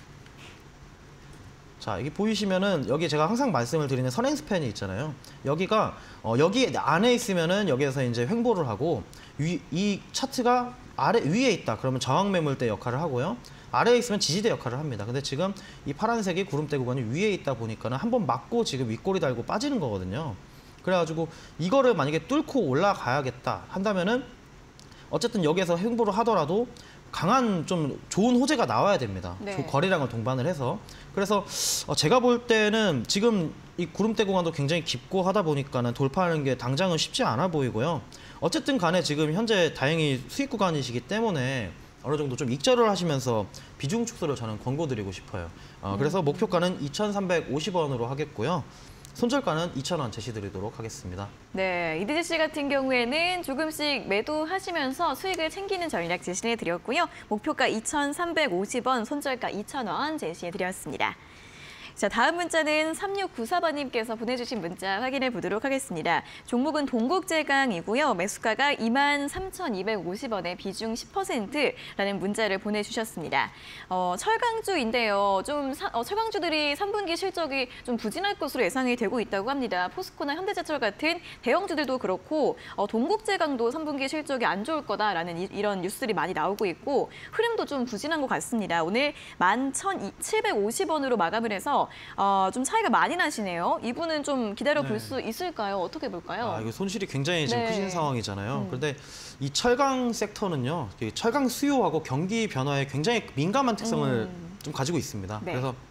자, 여기 보이시면은 여기 제가 항상 말씀을 드리는 선행 스팬이 있잖아요. 여기가 어, 여기 안에 있으면은 여기에서 이제 횡보를 하고 위, 이 차트가 아래 위에 있다. 그러면 저항 매물대 역할을 하고요. 아래에 있으면 지지대 역할을 합니다. 근데 지금 이 파란색이 구름대 구간이 위에 있다 보니까는 한번 맞고 지금 윗꼬리 달고 빠지는 거거든요. 그래가지고 이거를 만약에 뚫고 올라가야겠다 한다면은 어쨌든 여기에서 횡보를 하더라도 강한 좀 좋은 호재가 나와야 됩니다. 네. 거래량을 동반을 해서. 그래서 제가 볼 때는 지금 이 구름대 구간도 굉장히 깊고 하다 보니까는 돌파하는 게 당장은 쉽지 않아 보이고요. 어쨌든 간에 지금 현재 다행히 수익 구간이시기 때문에 어느 정도 좀 익절을 하시면서 비중 축소를 저는 권고드리고 싶어요. 어, 그래서 목표가는 이천삼백오십 원으로 하겠고요. 손절가는 이천 원 제시드리도록 하겠습니다. 네, 이디지씨 같은 경우에는 조금씩 매도하시면서 수익을 챙기는 전략 제시해드렸고요. 목표가 이천삼백오십 원, 손절가 이천 원 제시해드렸습니다. 자, 다음 문자는 삼육구사 번님께서 보내주신 문자 확인해 보도록 하겠습니다. 종목은 동국제강이고요. 매수가가 이만 삼천이백오십 원에 비중 십 퍼센트라는 문자를 보내주셨습니다. 어, 철강주인데요. 좀 사, 어, 철강주들이 삼 분기 실적이 좀 부진할 것으로 예상이 되고 있다고 합니다. 포스코나 현대제철 같은 대형주들도 그렇고 어, 동국제강도 삼 분기 실적이 안 좋을 거다라는 이, 이런 뉴스들이 많이 나오고 있고 흐름도 좀 부진한 것 같습니다. 오늘 만 천칠백오십 원으로 마감을 해서 어, 좀 차이가 많이 나시네요. 이분은 좀 기다려 볼 수 네. 있을까요? 어떻게 볼까요? 아, 이거 손실이 굉장히 지금 네. 크신 상황이잖아요. 음. 그런데 이 철강 섹터는요, 철강 수요하고 경기 변화에 굉장히 민감한 특성을 음. 좀 가지고 있습니다. 네. 그래서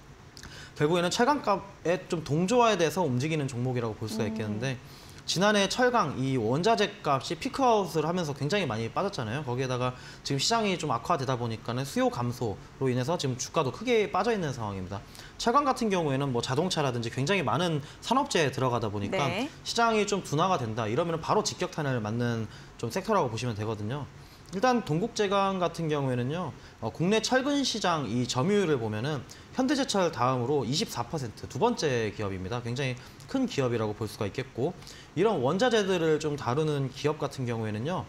결국에는 철강값의 좀 동조화에 대해서 움직이는 종목이라고 볼 수가 있겠는데 음. 지난해 철강 이 원자재 값이 피크아웃을 하면서 굉장히 많이 빠졌잖아요. 거기에다가 지금 시장이 좀 악화되다 보니까는 수요 감소로 인해서 지금 주가도 크게 빠져 있는 상황입니다. 철강 같은 경우에는 뭐 자동차라든지 굉장히 많은 산업재에 들어가다 보니까 네. 시장이 좀 둔화가 된다. 이러면 바로 직격탄을 맞는 좀 섹터라고 보시면 되거든요. 일단 동국제강 같은 경우에는요. 어, 국내 철근 시장 이 점유율을 보면은 현대제철 다음으로 이십사 퍼센트 두 번째 기업입니다. 굉장히 큰 기업이라고 볼 수가 있겠고 이런 원자재들을 좀 다루는 기업 같은 경우에는요.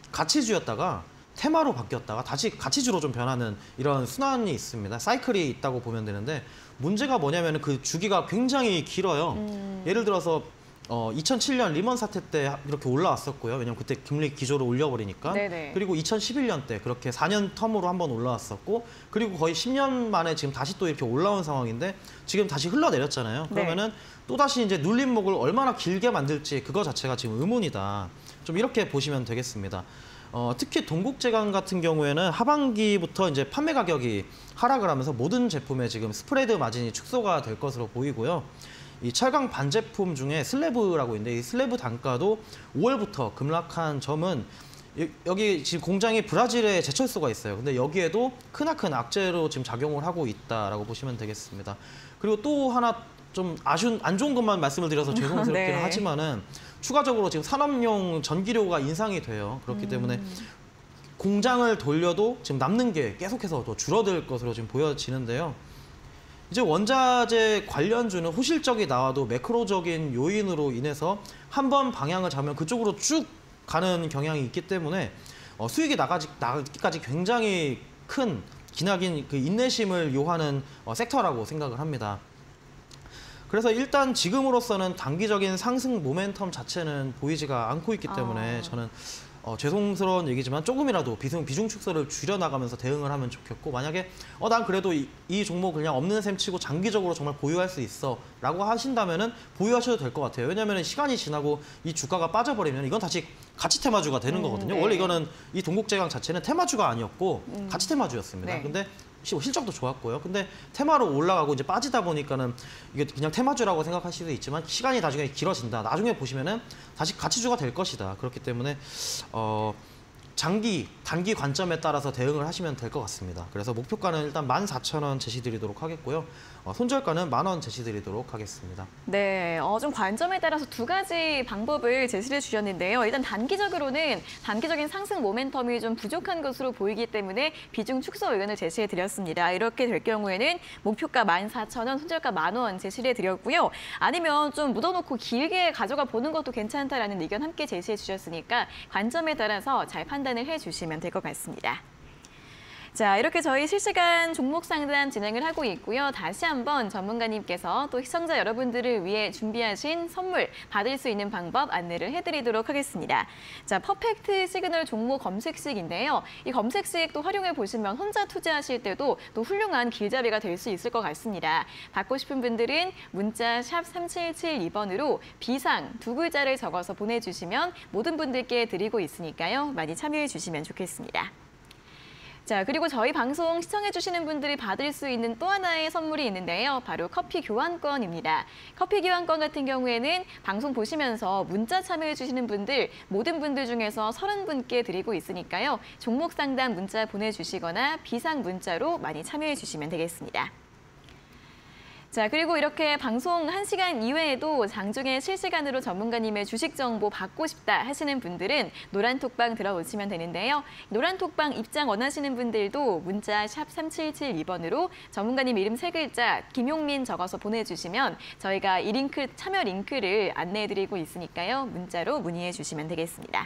가치주였다가 테마로 바뀌었다가 다시 가치주로 좀 변하는 이런 순환이 있습니다. 사이클이 있다고 보면 되는데 문제가 뭐냐면 그 주기가 굉장히 길어요. 음. 예를 들어서 어, 이천칠 년 리먼 사태 때 이렇게 올라왔었고요. 왜냐면 그때 금리 기조를 올려버리니까. 네네. 그리고 이천십일 년 때 그렇게 사 년 텀으로 한번 올라왔었고 그리고 거의 십 년 만에 지금 다시 또 이렇게 올라온 상황인데 지금 다시 흘러내렸잖아요. 그러면은 네. 또다시 이제 눌림목을 얼마나 길게 만들지 그거 자체가 지금 의문이다. 좀 이렇게 보시면 되겠습니다. 어, 특히 동국제강 같은 경우에는 하반기부터 이제 판매 가격이 하락을 하면서 모든 제품에 지금 스프레드 마진이 축소가 될 것으로 보이고요. 이 철강 반제품 중에 슬래브라고 있는데 이 슬래브 단가도 오월부터 급락한 점은 여기 지금 공장이 브라질에 제철소가 있어요. 근데 여기에도 크나큰 악재로 지금 작용을 하고 있다라고 보시면 되겠습니다. 그리고 또 하나 좀 아쉬운 안 좋은 것만 말씀을 드려서 죄송스럽긴 네. 하지만은 추가적으로 지금 산업용 전기료가 인상이 돼요. 그렇기 때문에 음. 공장을 돌려도 지금 남는 게 계속해서 더 줄어들 것으로 지금 보여지는데요. 이제 원자재 관련주는 호실적이 나와도 매크로적인 요인으로 인해서 한 번 방향을 잡으면 그쪽으로 쭉 가는 경향이 있기 때문에 어, 수익이 나가지, 나기까지 굉장히 큰 기나긴 그 인내심을 요하는 어, 섹터라고 생각을 합니다. 그래서 일단 지금으로서는 단기적인 상승 모멘텀 자체는 보이지가 않고 있기 때문에 아. 저는 어, 죄송스러운 얘기지만 조금이라도 비중, 비중 축소를 줄여나가면서 대응을 하면 좋겠고, 만약에 어, 난 그래도 이, 이 종목 그냥 없는 셈 치고 장기적으로 정말 보유할 수 있어 라고 하신다면은 보유하셔도 될 것 같아요. 왜냐하면 시간이 지나고 이 주가가 빠져버리면 이건 다시 가치 테마주가 되는 음, 거거든요. 네. 원래 이거는 이 동국제강 자체는 테마주가 아니었고 음. 가치 테마주였습니다. 네. 근데 실적도 좋았고요. 근데 테마로 올라가고 이제 빠지다 보니까는 이게 그냥 테마주라고 생각하실 수도 있지만 시간이 나중에 길어진다. 나중에 보시면은 다시 가치주가 될 것이다. 그렇기 때문에 어 장기, 단기 관점에 따라서 대응을 하시면 될 것 같습니다. 그래서 목표가는 일단 만 사천 원 제시드리도록 하겠고요. 어, 손절가는 만 원 제시드리도록 하겠습니다. 네, 어, 좀 관점에 따라서 두 가지 방법을 제시해 주셨는데요. 일단 단기적으로는 단기적인 상승 모멘텀이 좀 부족한 것으로 보이기 때문에 비중 축소 의견을 제시해 드렸습니다. 이렇게 될 경우에는 목표가 만 사천 원, 손절가 만 원 제시해 드렸고요. 아니면 좀 묻어놓고 길게 가져가 보는 것도 괜찮다라는 의견 함께 제시해 주셨으니까 관점에 따라서 잘 판단을 해 주시면 될 것 같습니다. 자, 이렇게 저희 실시간 종목 상담 진행을 하고 있고요. 다시 한번 전문가님께서 또 시청자 여러분들을 위해 준비하신 선물 받을 수 있는 방법 안내를 해드리도록 하겠습니다. 자, 퍼펙트 시그널 종목 검색식인데요. 이 검색식 또 활용해 보시면 혼자 투자하실 때도 또 훌륭한 길잡이가 될 수 있을 것 같습니다. 받고 싶은 분들은 문자 샵 삼칠칠이 번으로 비상 두 글자를 적어서 보내주시면 모든 분들께 드리고 있으니까요. 많이 참여해 주시면 좋겠습니다. 자, 그리고 저희 방송 시청해주시는 분들이 받을 수 있는 또 하나의 선물이 있는데요. 바로 커피 교환권입니다. 커피 교환권 같은 경우에는 방송 보시면서 문자 참여해주시는 분들, 모든 분들 중에서 서른 분께 드리고 있으니까요. 종목 상담 문자 보내주시거나 비상 문자로 많이 참여해주시면 되겠습니다. 자, 그리고 이렇게 방송 한 시간 이외에도 장중에 실시간으로 전문가님의 주식 정보 받고 싶다 하시는 분들은 노란톡방 들어오시면 되는데요. 노란톡방 입장 원하시는 분들도 문자 샵 삼칠칠이 번으로 전문가님 이름 세 글자 김용민 적어서 보내주시면 저희가 이 링크, 참여 링크를 안내해드리고 있으니까요. 문자로 문의해 주시면 되겠습니다.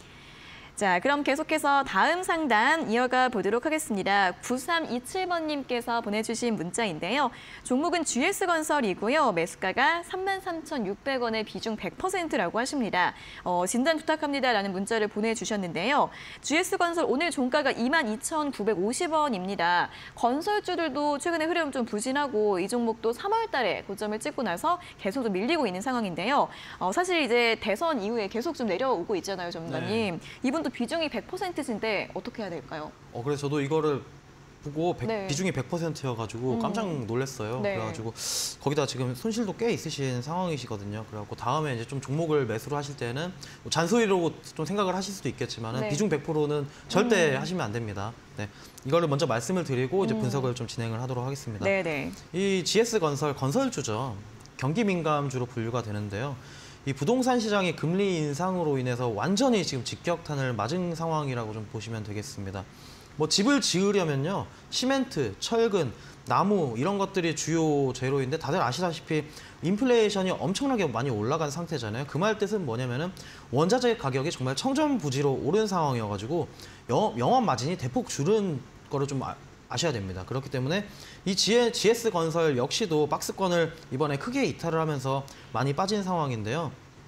자, 그럼 계속해서 다음 상담 이어가 보도록 하겠습니다. 구삼이칠 번님께서 보내주신 문자인데요. 종목은 지에스건설이고요. 매수가가 삼만 삼천육백 원의 비중 백 퍼센트라고 하십니다. 어, 진단 부탁합니다라는 문자를 보내주셨는데요. 지에스건설 오늘 종가가 이만 이천구백오십 원입니다. 건설주들도 최근에 흐름 좀 부진하고 이 종목도 삼월 달에 고점을 찍고 나서 계속 좀 밀리고 있는 상황인데요. 어, 사실 이제 대선 이후에 계속 좀 내려오고 있잖아요, 전문가님. 네. 이분 또 비중이 백 퍼센트인데 어떻게 해야 될까요? 어 그래서 저도 이거를 보고 백, 네. 비중이 백 퍼센트여가지고 음. 깜짝 놀랐어요. 네. 그래가지고 거기다 지금 손실도 꽤 있으신 상황이시거든요. 그래갖고 다음에 이제 좀 종목을 매수를 하실 때는 뭐 잔소리로 좀 생각을 하실 수도 있겠지만 네. 비중 백 퍼센트는 절대 음. 하시면 안 됩니다. 네, 이거를 먼저 말씀을 드리고 이제 음. 분석을 좀 진행을 하도록 하겠습니다. 네네. 이 지에스건설 건설주죠. 경기 민감주로 분류가 되는데요. 이 부동산 시장의 금리 인상으로 인해서 완전히 지금 직격탄을 맞은 상황이라고 좀 보시면 되겠습니다. 뭐 집을 지으려면요, 시멘트, 철근, 나무 이런 것들이 주요 재료인데 다들 아시다시피 인플레이션이 엄청나게 많이 올라간 상태잖아요. 그 말 뜻은 뭐냐면은 원자재 가격이 정말 청정부지로 오른 상황이어가지고 영업, 영업 마진이 대폭 줄은 거를 좀 아, 아셔야 됩니다. 그렇기 때문에 이 지에스건설 역시도 박스권을 이번에 크게 이탈을 하면서 많이 빠진 상황인데요.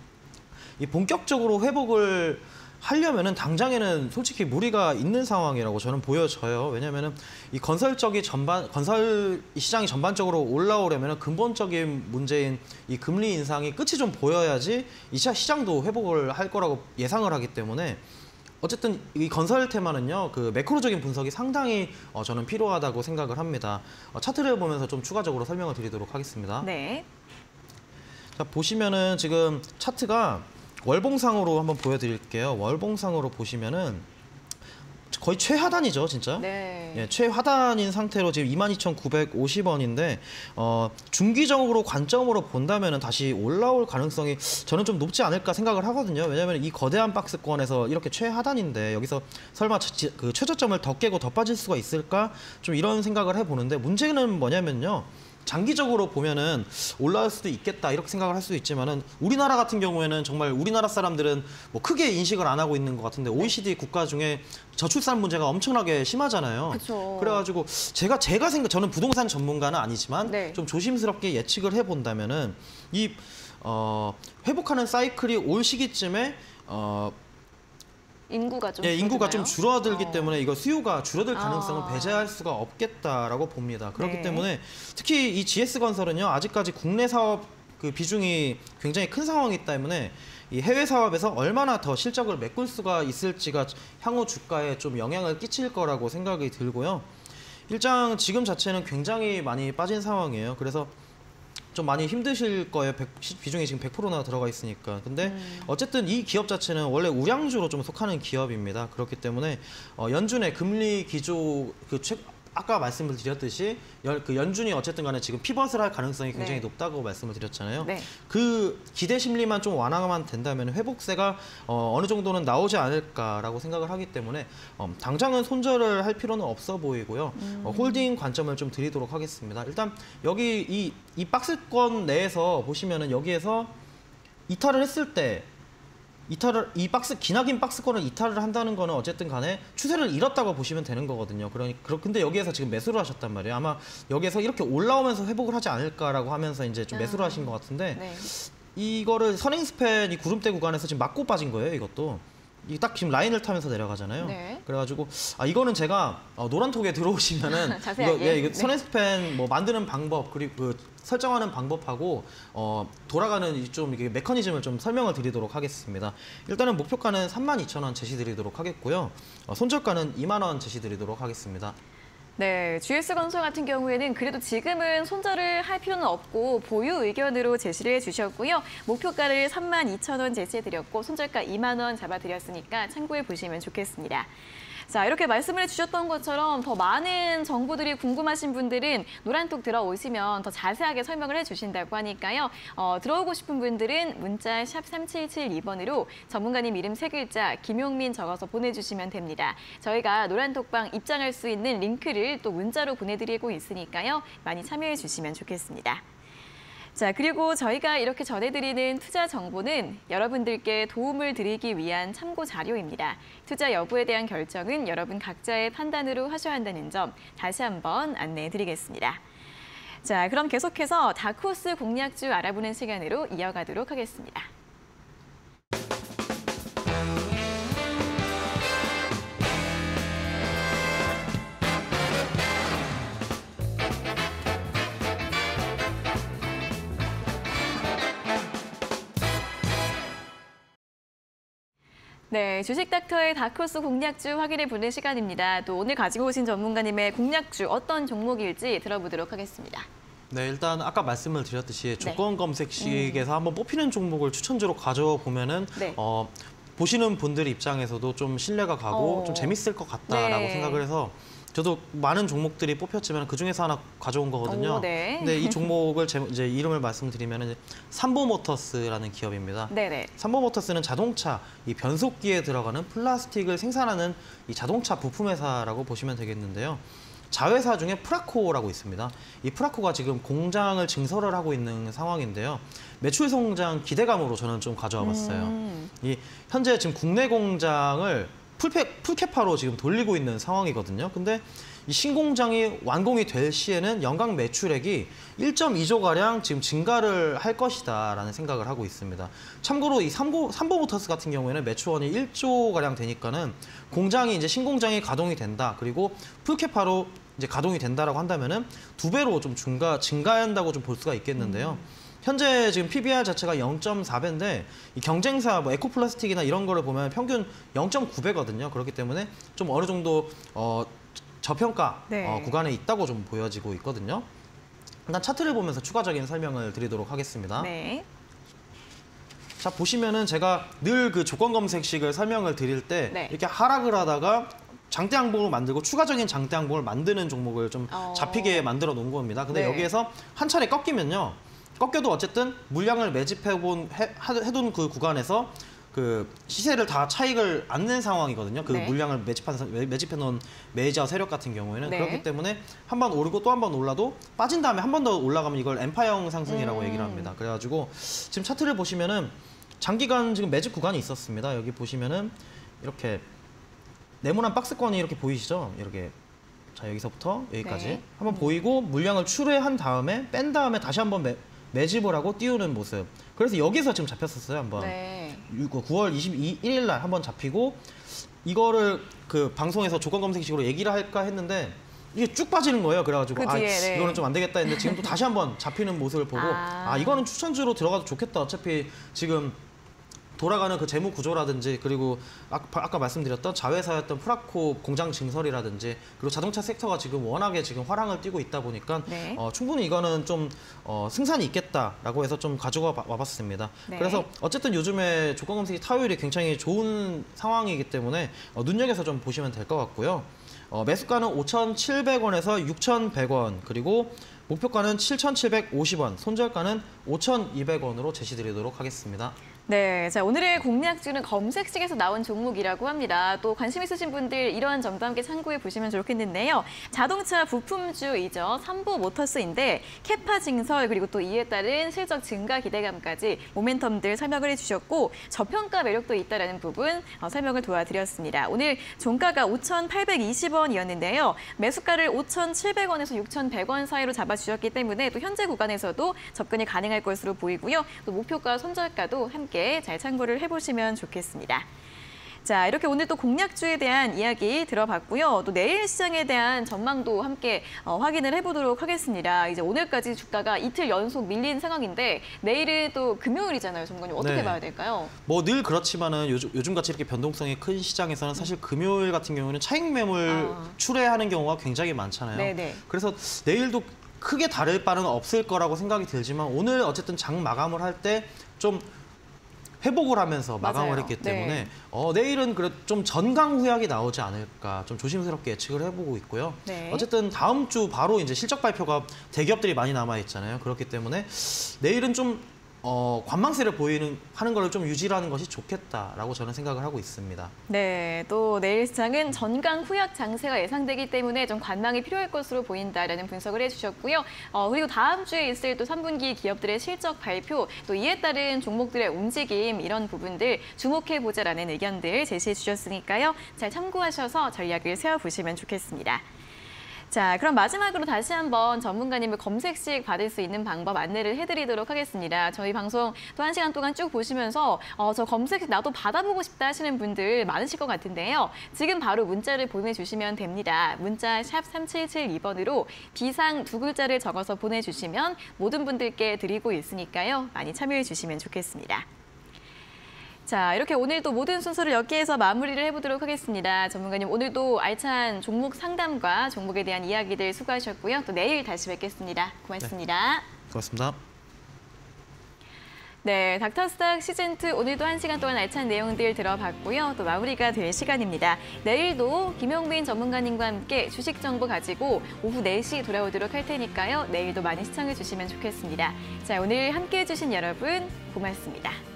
이 본격적으로 회복을 하려면은 당장에는 솔직히 무리가 있는 상황이라고 저는 보여져요. 왜냐면은 이 건설적이 전반 건설 시장이 전반적으로 올라오려면은 근본적인 문제인 이 금리 인상이 끝이 좀 보여야지 이 시장도 회복을 할 거라고 예상을 하기 때문에 어쨌든 이 건설 테마는요, 그 매크로적인 분석이 상당히 어, 저는 필요하다고 생각을 합니다. 어, 차트를 보면서 좀 추가적으로 설명을 드리도록 하겠습니다. 네. 자, 보시면은 지금 차트가 월봉상으로 한번 보여드릴게요. 월봉상으로 보시면은 거의 최하단이죠, 진짜. 네. 예, 최하단인 상태로 지금 이만 이천구백오십 원인데 어, 중기적으로 관점으로 본다면은 다시 올라올 가능성이 저는 좀 높지 않을까 생각을 하거든요. 왜냐하면 이 거대한 박스권에서 이렇게 최하단인데 여기서 설마 지, 그 최저점을 더 깨고 더 빠질 수가 있을까? 좀 이런 생각을 해보는데 문제는 뭐냐면요. 장기적으로 보면은 올라올 수도 있겠다 이렇게 생각을 할 수도 있지만은 우리나라 같은 경우에는 정말 우리나라 사람들은 뭐 크게 인식을 안 하고 있는 것 같은데 오이시디 국가 중에 저출산 문제가 엄청나게 심하잖아요. 그쵸. 그래가지고 제가 제가 생각 저는 부동산 전문가는 아니지만 네. 좀 조심스럽게 예측을 해본다면은 이 어, 회복하는 사이클이 올 시기쯤에 어, 인구가 좀 예, 인구가 좀 줄어드나요? 줄어들기 어. 때문에 이거 수요가 줄어들 가능성은 아. 배제할 수가 없겠다라고 봅니다. 그렇기 네. 때문에 특히 이 지에스건설은요 아직까지 국내 사업 그 비중이 굉장히 큰 상황이기 때문에 이 해외 사업에서 얼마나 더 실적을 메꿀 수가 있을지가 향후 주가에 좀 영향을 끼칠 거라고 생각이 들고요. 일장 지금 자체는 굉장히 많이 빠진 상황이에요. 그래서 좀 많이 힘드실 거예요. 백, 비중이 지금 백 퍼센트나 들어가 있으니까. 근데 음. 어쨌든 이 기업 자체는 원래 우량주로 좀 속하는 기업입니다. 그렇기 때문에 어, 연준의 금리 기조 그 최, 아까 말씀을 드렸듯이 연, 그 연준이 어쨌든 간에 지금 피벗을 할 가능성이 굉장히 네. 높다고 말씀을 드렸잖아요. 네. 그 기대 심리만 좀 완화만 된다면 회복세가 어, 어느 정도는 나오지 않을까라고 생각을 하기 때문에 어, 당장은 손절을 할 필요는 없어 보이고요. 음. 어, 홀딩 관점을 좀 드리도록 하겠습니다. 일단 여기 이, 이 박스권 내에서 보시면은 여기에서 이탈을 했을 때 이탈을 이 박스 기나긴 박스권을 이탈을 한다는 거는 어쨌든 간에 추세를 잃었다고 보시면 되는 거거든요. 그러니 그렇 근데 여기에서 지금 매수를 하셨단 말이에요. 아마 여기에서 이렇게 올라오면서 회복을 하지 않을까라고 하면서 이제 좀 매수를 하신 것 같은데 네. 이거를 선행 스팬 이 구름대 구간에서 지금 맞고 빠진 거예요. 이것도 이 딱 지금 라인을 타면서 내려가잖아요. 네. 그래가지고 아 이거는 제가 어, 노란톡에 들어오시면은 자세하게. 이거, 예, 이거 네. 선행 스팬 뭐 만드는 방법 그리고 그 설정하는 방법하고 어, 돌아가는 이 좀 이게 메커니즘을 좀 설명을 드리도록 하겠습니다. 일단은 목표가는 삼만 이천 원 제시드리도록 하겠고요. 어, 손절가는 이만 원 제시드리도록 하겠습니다. 네, 지에스건설 같은 경우에는 그래도 지금은 손절을 할 필요는 없고 보유 의견으로 제시를 해주셨고요. 목표가를 삼만 이천 원 제시해드렸고 손절가 이만 원 잡아드렸으니까 참고해 보시면 좋겠습니다. 자, 이렇게 말씀을 해주셨던 것처럼 더 많은 정보들이 궁금하신 분들은 노란톡 들어오시면 더 자세하게 설명을 해주신다고 하니까요. 어, 들어오고 싶은 분들은 문자 샵 삼칠칠이 번으로 전문가님 이름 세 글자 김용민 적어서 보내주시면 됩니다. 저희가 노란톡방 입장할 수 있는 링크를 또 문자로 보내드리고 있으니까요. 많이 참여해 주시면 좋겠습니다. 자, 그리고 저희가 이렇게 전해드리는 투자 정보는 여러분들께 도움을 드리기 위한 참고 자료입니다. 투자 여부에 대한 결정은 여러분 각자의 판단으로 하셔야 한다는 점 다시 한번 안내해 드리겠습니다. 자, 그럼 계속해서 다크호스 공략주 알아보는 시간으로 이어가도록 하겠습니다. 네, 주식닥터의 다크호스 공략주 확인해 보는 시간입니다. 또 오늘 가지고 오신 전문가님의 공략주 어떤 종목일지 들어보도록 하겠습니다. 네, 일단 아까 말씀을 드렸듯이 조건 네. 검색식에서 음. 한번 뽑히는 종목을 추천주로 가져와 보면은 네. 어, 보시는 분들 입장에서도 좀 신뢰가 가고 어. 좀 재밌을 것 같다라고 네. 생각을 해서 저도 많은 종목들이 뽑혔지만 그 중에서 하나 가져온 거거든요. 오, 네. 근데 이 종목을 제, 이제 이름을 말씀드리면 삼보모터스라는 기업입니다. 네네. 삼보모터스는 자동차 이 변속기에 들어가는 플라스틱을 생산하는 이 자동차 부품 회사라고 보시면 되겠는데요. 자회사 중에 프라코라고 있습니다. 이 프라코가 지금 공장을 증설을 하고 있는 상황인데요. 매출 성장 기대감으로 저는 좀 가져와 봤어요. 음. 이 현재 지금 국내 공장을 풀페, 풀캐파로 지금 돌리고 있는 상황이거든요. 근데 이 신공장이 완공이 될 시에는 연간 매출액이 일 점 이 조가량 지금 증가를 할 것이다라는 생각을 하고 있습니다. 참고로 이 삼보, 삼보모터스 같은 경우에는 매출원이 일 조가량 되니까는 공장이 이제 신공장이 가동이 된다. 그리고 풀캐파로 이제 가동이 된다라고 한다면은 두 배로 좀 증가, 증가한다고 좀 볼 수가 있겠는데요. 현재 지금 피비알 자체가 영 점 사 배인데 이 경쟁사 뭐 에코플라스틱이나 이런 거를 보면 평균 영 점 구 배거든요. 그렇기 때문에 좀 어느 정도 어, 저평가 네. 어, 구간에 있다고 좀 보여지고 있거든요. 일단 차트를 보면서 추가적인 설명을 드리도록 하겠습니다. 네. 자, 보시면은 제가 늘 그 조건 검색식을 설명을 드릴 때 네. 이렇게 하락을 하다가 장대 항봉을 만들고 추가적인 장대 항봉을 만드는 종목을 좀 어. 잡히게 만들어 놓은 겁니다. 근데 네. 여기에서 한 차례 꺾이면요. 꺾여도 어쨌든 물량을 매집해본 해, 해둔 그 구간에서 그 시세를 다 차익을 안 낸 상황이거든요. 그 네. 물량을 매집한 매집해 놓은 매니저 세력 같은 경우에는 네. 그렇기 때문에 한 번 오르고 또 한 번 올라도 빠진 다음에 한 번 더 올라가면 이걸 엠파형 상승이라고 음. 얘기를 합니다. 그래가지고 지금 차트를 보시면은 장기간 지금 매집 구간이 있었습니다. 여기 보시면은 이렇게 네모난 박스권이 이렇게 보이시죠? 이렇게 자 여기서부터 여기까지 네. 한번 보이고 물량을 출회한 다음에 뺀 다음에 다시 한번 매, 매집을 하고 띄우는 모습. 그래서 여기서 지금 잡혔었어요 한번. 네. 구월 이십일 날 한번 잡히고 이거를 그 방송에서 조건 검색식으로 얘기를 할까 했는데 이게 쭉 빠지는 거예요. 그래가지고 그 아 뒤에, 네. 이거는 좀 안 되겠다 했는데 지금 또 다시 한번 잡히는 모습을 보고 아. 아 이거는 추천주로 들어가도 좋겠다. 어차피 지금 돌아가는 그 재무 구조라든지 그리고 아까, 아까 말씀드렸던 자회사였던 프라코 공장 증설이라든지 그리고 자동차 섹터가 지금 워낙에 지금 화랑을 띠고 있다 보니까 네. 어, 충분히 이거는 좀 어, 승산이 있겠다라고 해서 좀 가지고 와- 와봤습니다. 네. 그래서 어쨌든 요즘에 조건 검색이 타율이 굉장히 좋은 상황이기 때문에 어, 눈여겨서 좀 보시면 될 것 같고요. 어, 매수가는 오천칠백 원에서 육천백 원 그리고 목표가는 칠천칠백오십 원, 손절가는 오천이백 원으로 제시드리도록 하겠습니다. 네, 자 오늘의 공략주는 검색식에서 나온 종목이라고 합니다. 또 관심 있으신 분들 이러한 점도 함께 참고해 보시면 좋겠는데요. 자동차 부품주이죠. 삼보모터스인데 캐파 증설 그리고 또 이에 따른 실적 증가 기대감까지 모멘텀들 설명을 해주셨고 저평가 매력도 있다라는 부분 어, 설명을 도와드렸습니다. 오늘 종가가 오천팔백이십 원이었는데요. 매수가를 오천칠백 원에서 육천백 원 사이로 잡아주셨기 때문에 또 현재 구간에서도 접근이 가능할 것으로 보이고요. 또 목표가 손절가도 함께 잘 참고를 해보시면 좋겠습니다. 자, 이렇게 오늘 또 공략주에 대한 이야기 들어봤고요. 또 내일 시장에 대한 전망도 함께 어, 확인을 해보도록 하겠습니다. 이제 오늘까지 주가가 이틀 연속 밀린 상황인데 내일은 또 금요일이잖아요, 전문가님. 어떻게 네. 봐야 될까요? 뭐 늘 그렇지만은 요즘, 요즘같이 이렇게 변동성이 큰 시장에서는 사실 금요일 같은 경우는 차익 매물 아. 출회하는 경우가 굉장히 많잖아요. 네네. 그래서 내일도 크게 다를 바는 없을 거라고 생각이 들지만 오늘 어쨌든 장 마감을 할 때 좀 회복을 하면서 마감을 맞아요. 했기 때문에 네. 어, 내일은 그래 좀 전강 후약이 나오지 않을까 좀 조심스럽게 예측을 해보고 있고요. 네. 어쨌든 다음 주 바로 이제 실적 발표가 대기업들이 많이 남아 있잖아요. 그렇기 때문에 내일은 좀 어, 관망세를 보이는 하는 걸 좀 유지하는 것이 좋겠다라고 저는 생각을 하고 있습니다. 네, 또 내일 시장은 전강 후약 장세가 예상되기 때문에 좀 관망이 필요할 것으로 보인다라는 분석을 해주셨고요. 어, 그리고 다음 주에 있을 또 삼 분기 기업들의 실적 발표, 또 이에 따른 종목들의 움직임 이런 부분들 주목해보자라는 의견들 제시해 주셨으니까요. 잘 참고하셔서 전략을 세워보시면 좋겠습니다. 자, 그럼 마지막으로 다시 한번 전문가님을 검색식 받을 수 있는 방법 안내를 해드리도록 하겠습니다. 저희 방송 또 한 시간 동안 쭉 보시면서 어, 저 검색식 나도 받아보고 싶다 하시는 분들 많으실 것 같은데요. 지금 바로 문자를 보내주시면 됩니다. 문자 샵 삼칠칠이 번으로 비상 두 글자를 적어서 보내주시면 모든 분들께 드리고 있으니까요. 많이 참여해 주시면 좋겠습니다. 자, 이렇게 오늘도 모든 순서를 여기에서 마무리를 해보도록 하겠습니다. 전문가님, 오늘도 알찬 종목 상담과 종목에 대한 이야기들 수고하셨고요. 또 내일 다시 뵙겠습니다. 고맙습니다. 네, 고맙습니다. 네, 닥터스닥 시즌이 오늘도 한 시간 동안 알찬 내용들 들어봤고요. 또 마무리가 될 시간입니다. 내일도 김용민 전문가님과 함께 주식 정보 가지고 오후 네 시 돌아오도록 할 테니까요. 내일도 많이 시청해 주시면 좋겠습니다. 자, 오늘 함께해 주신 여러분 고맙습니다.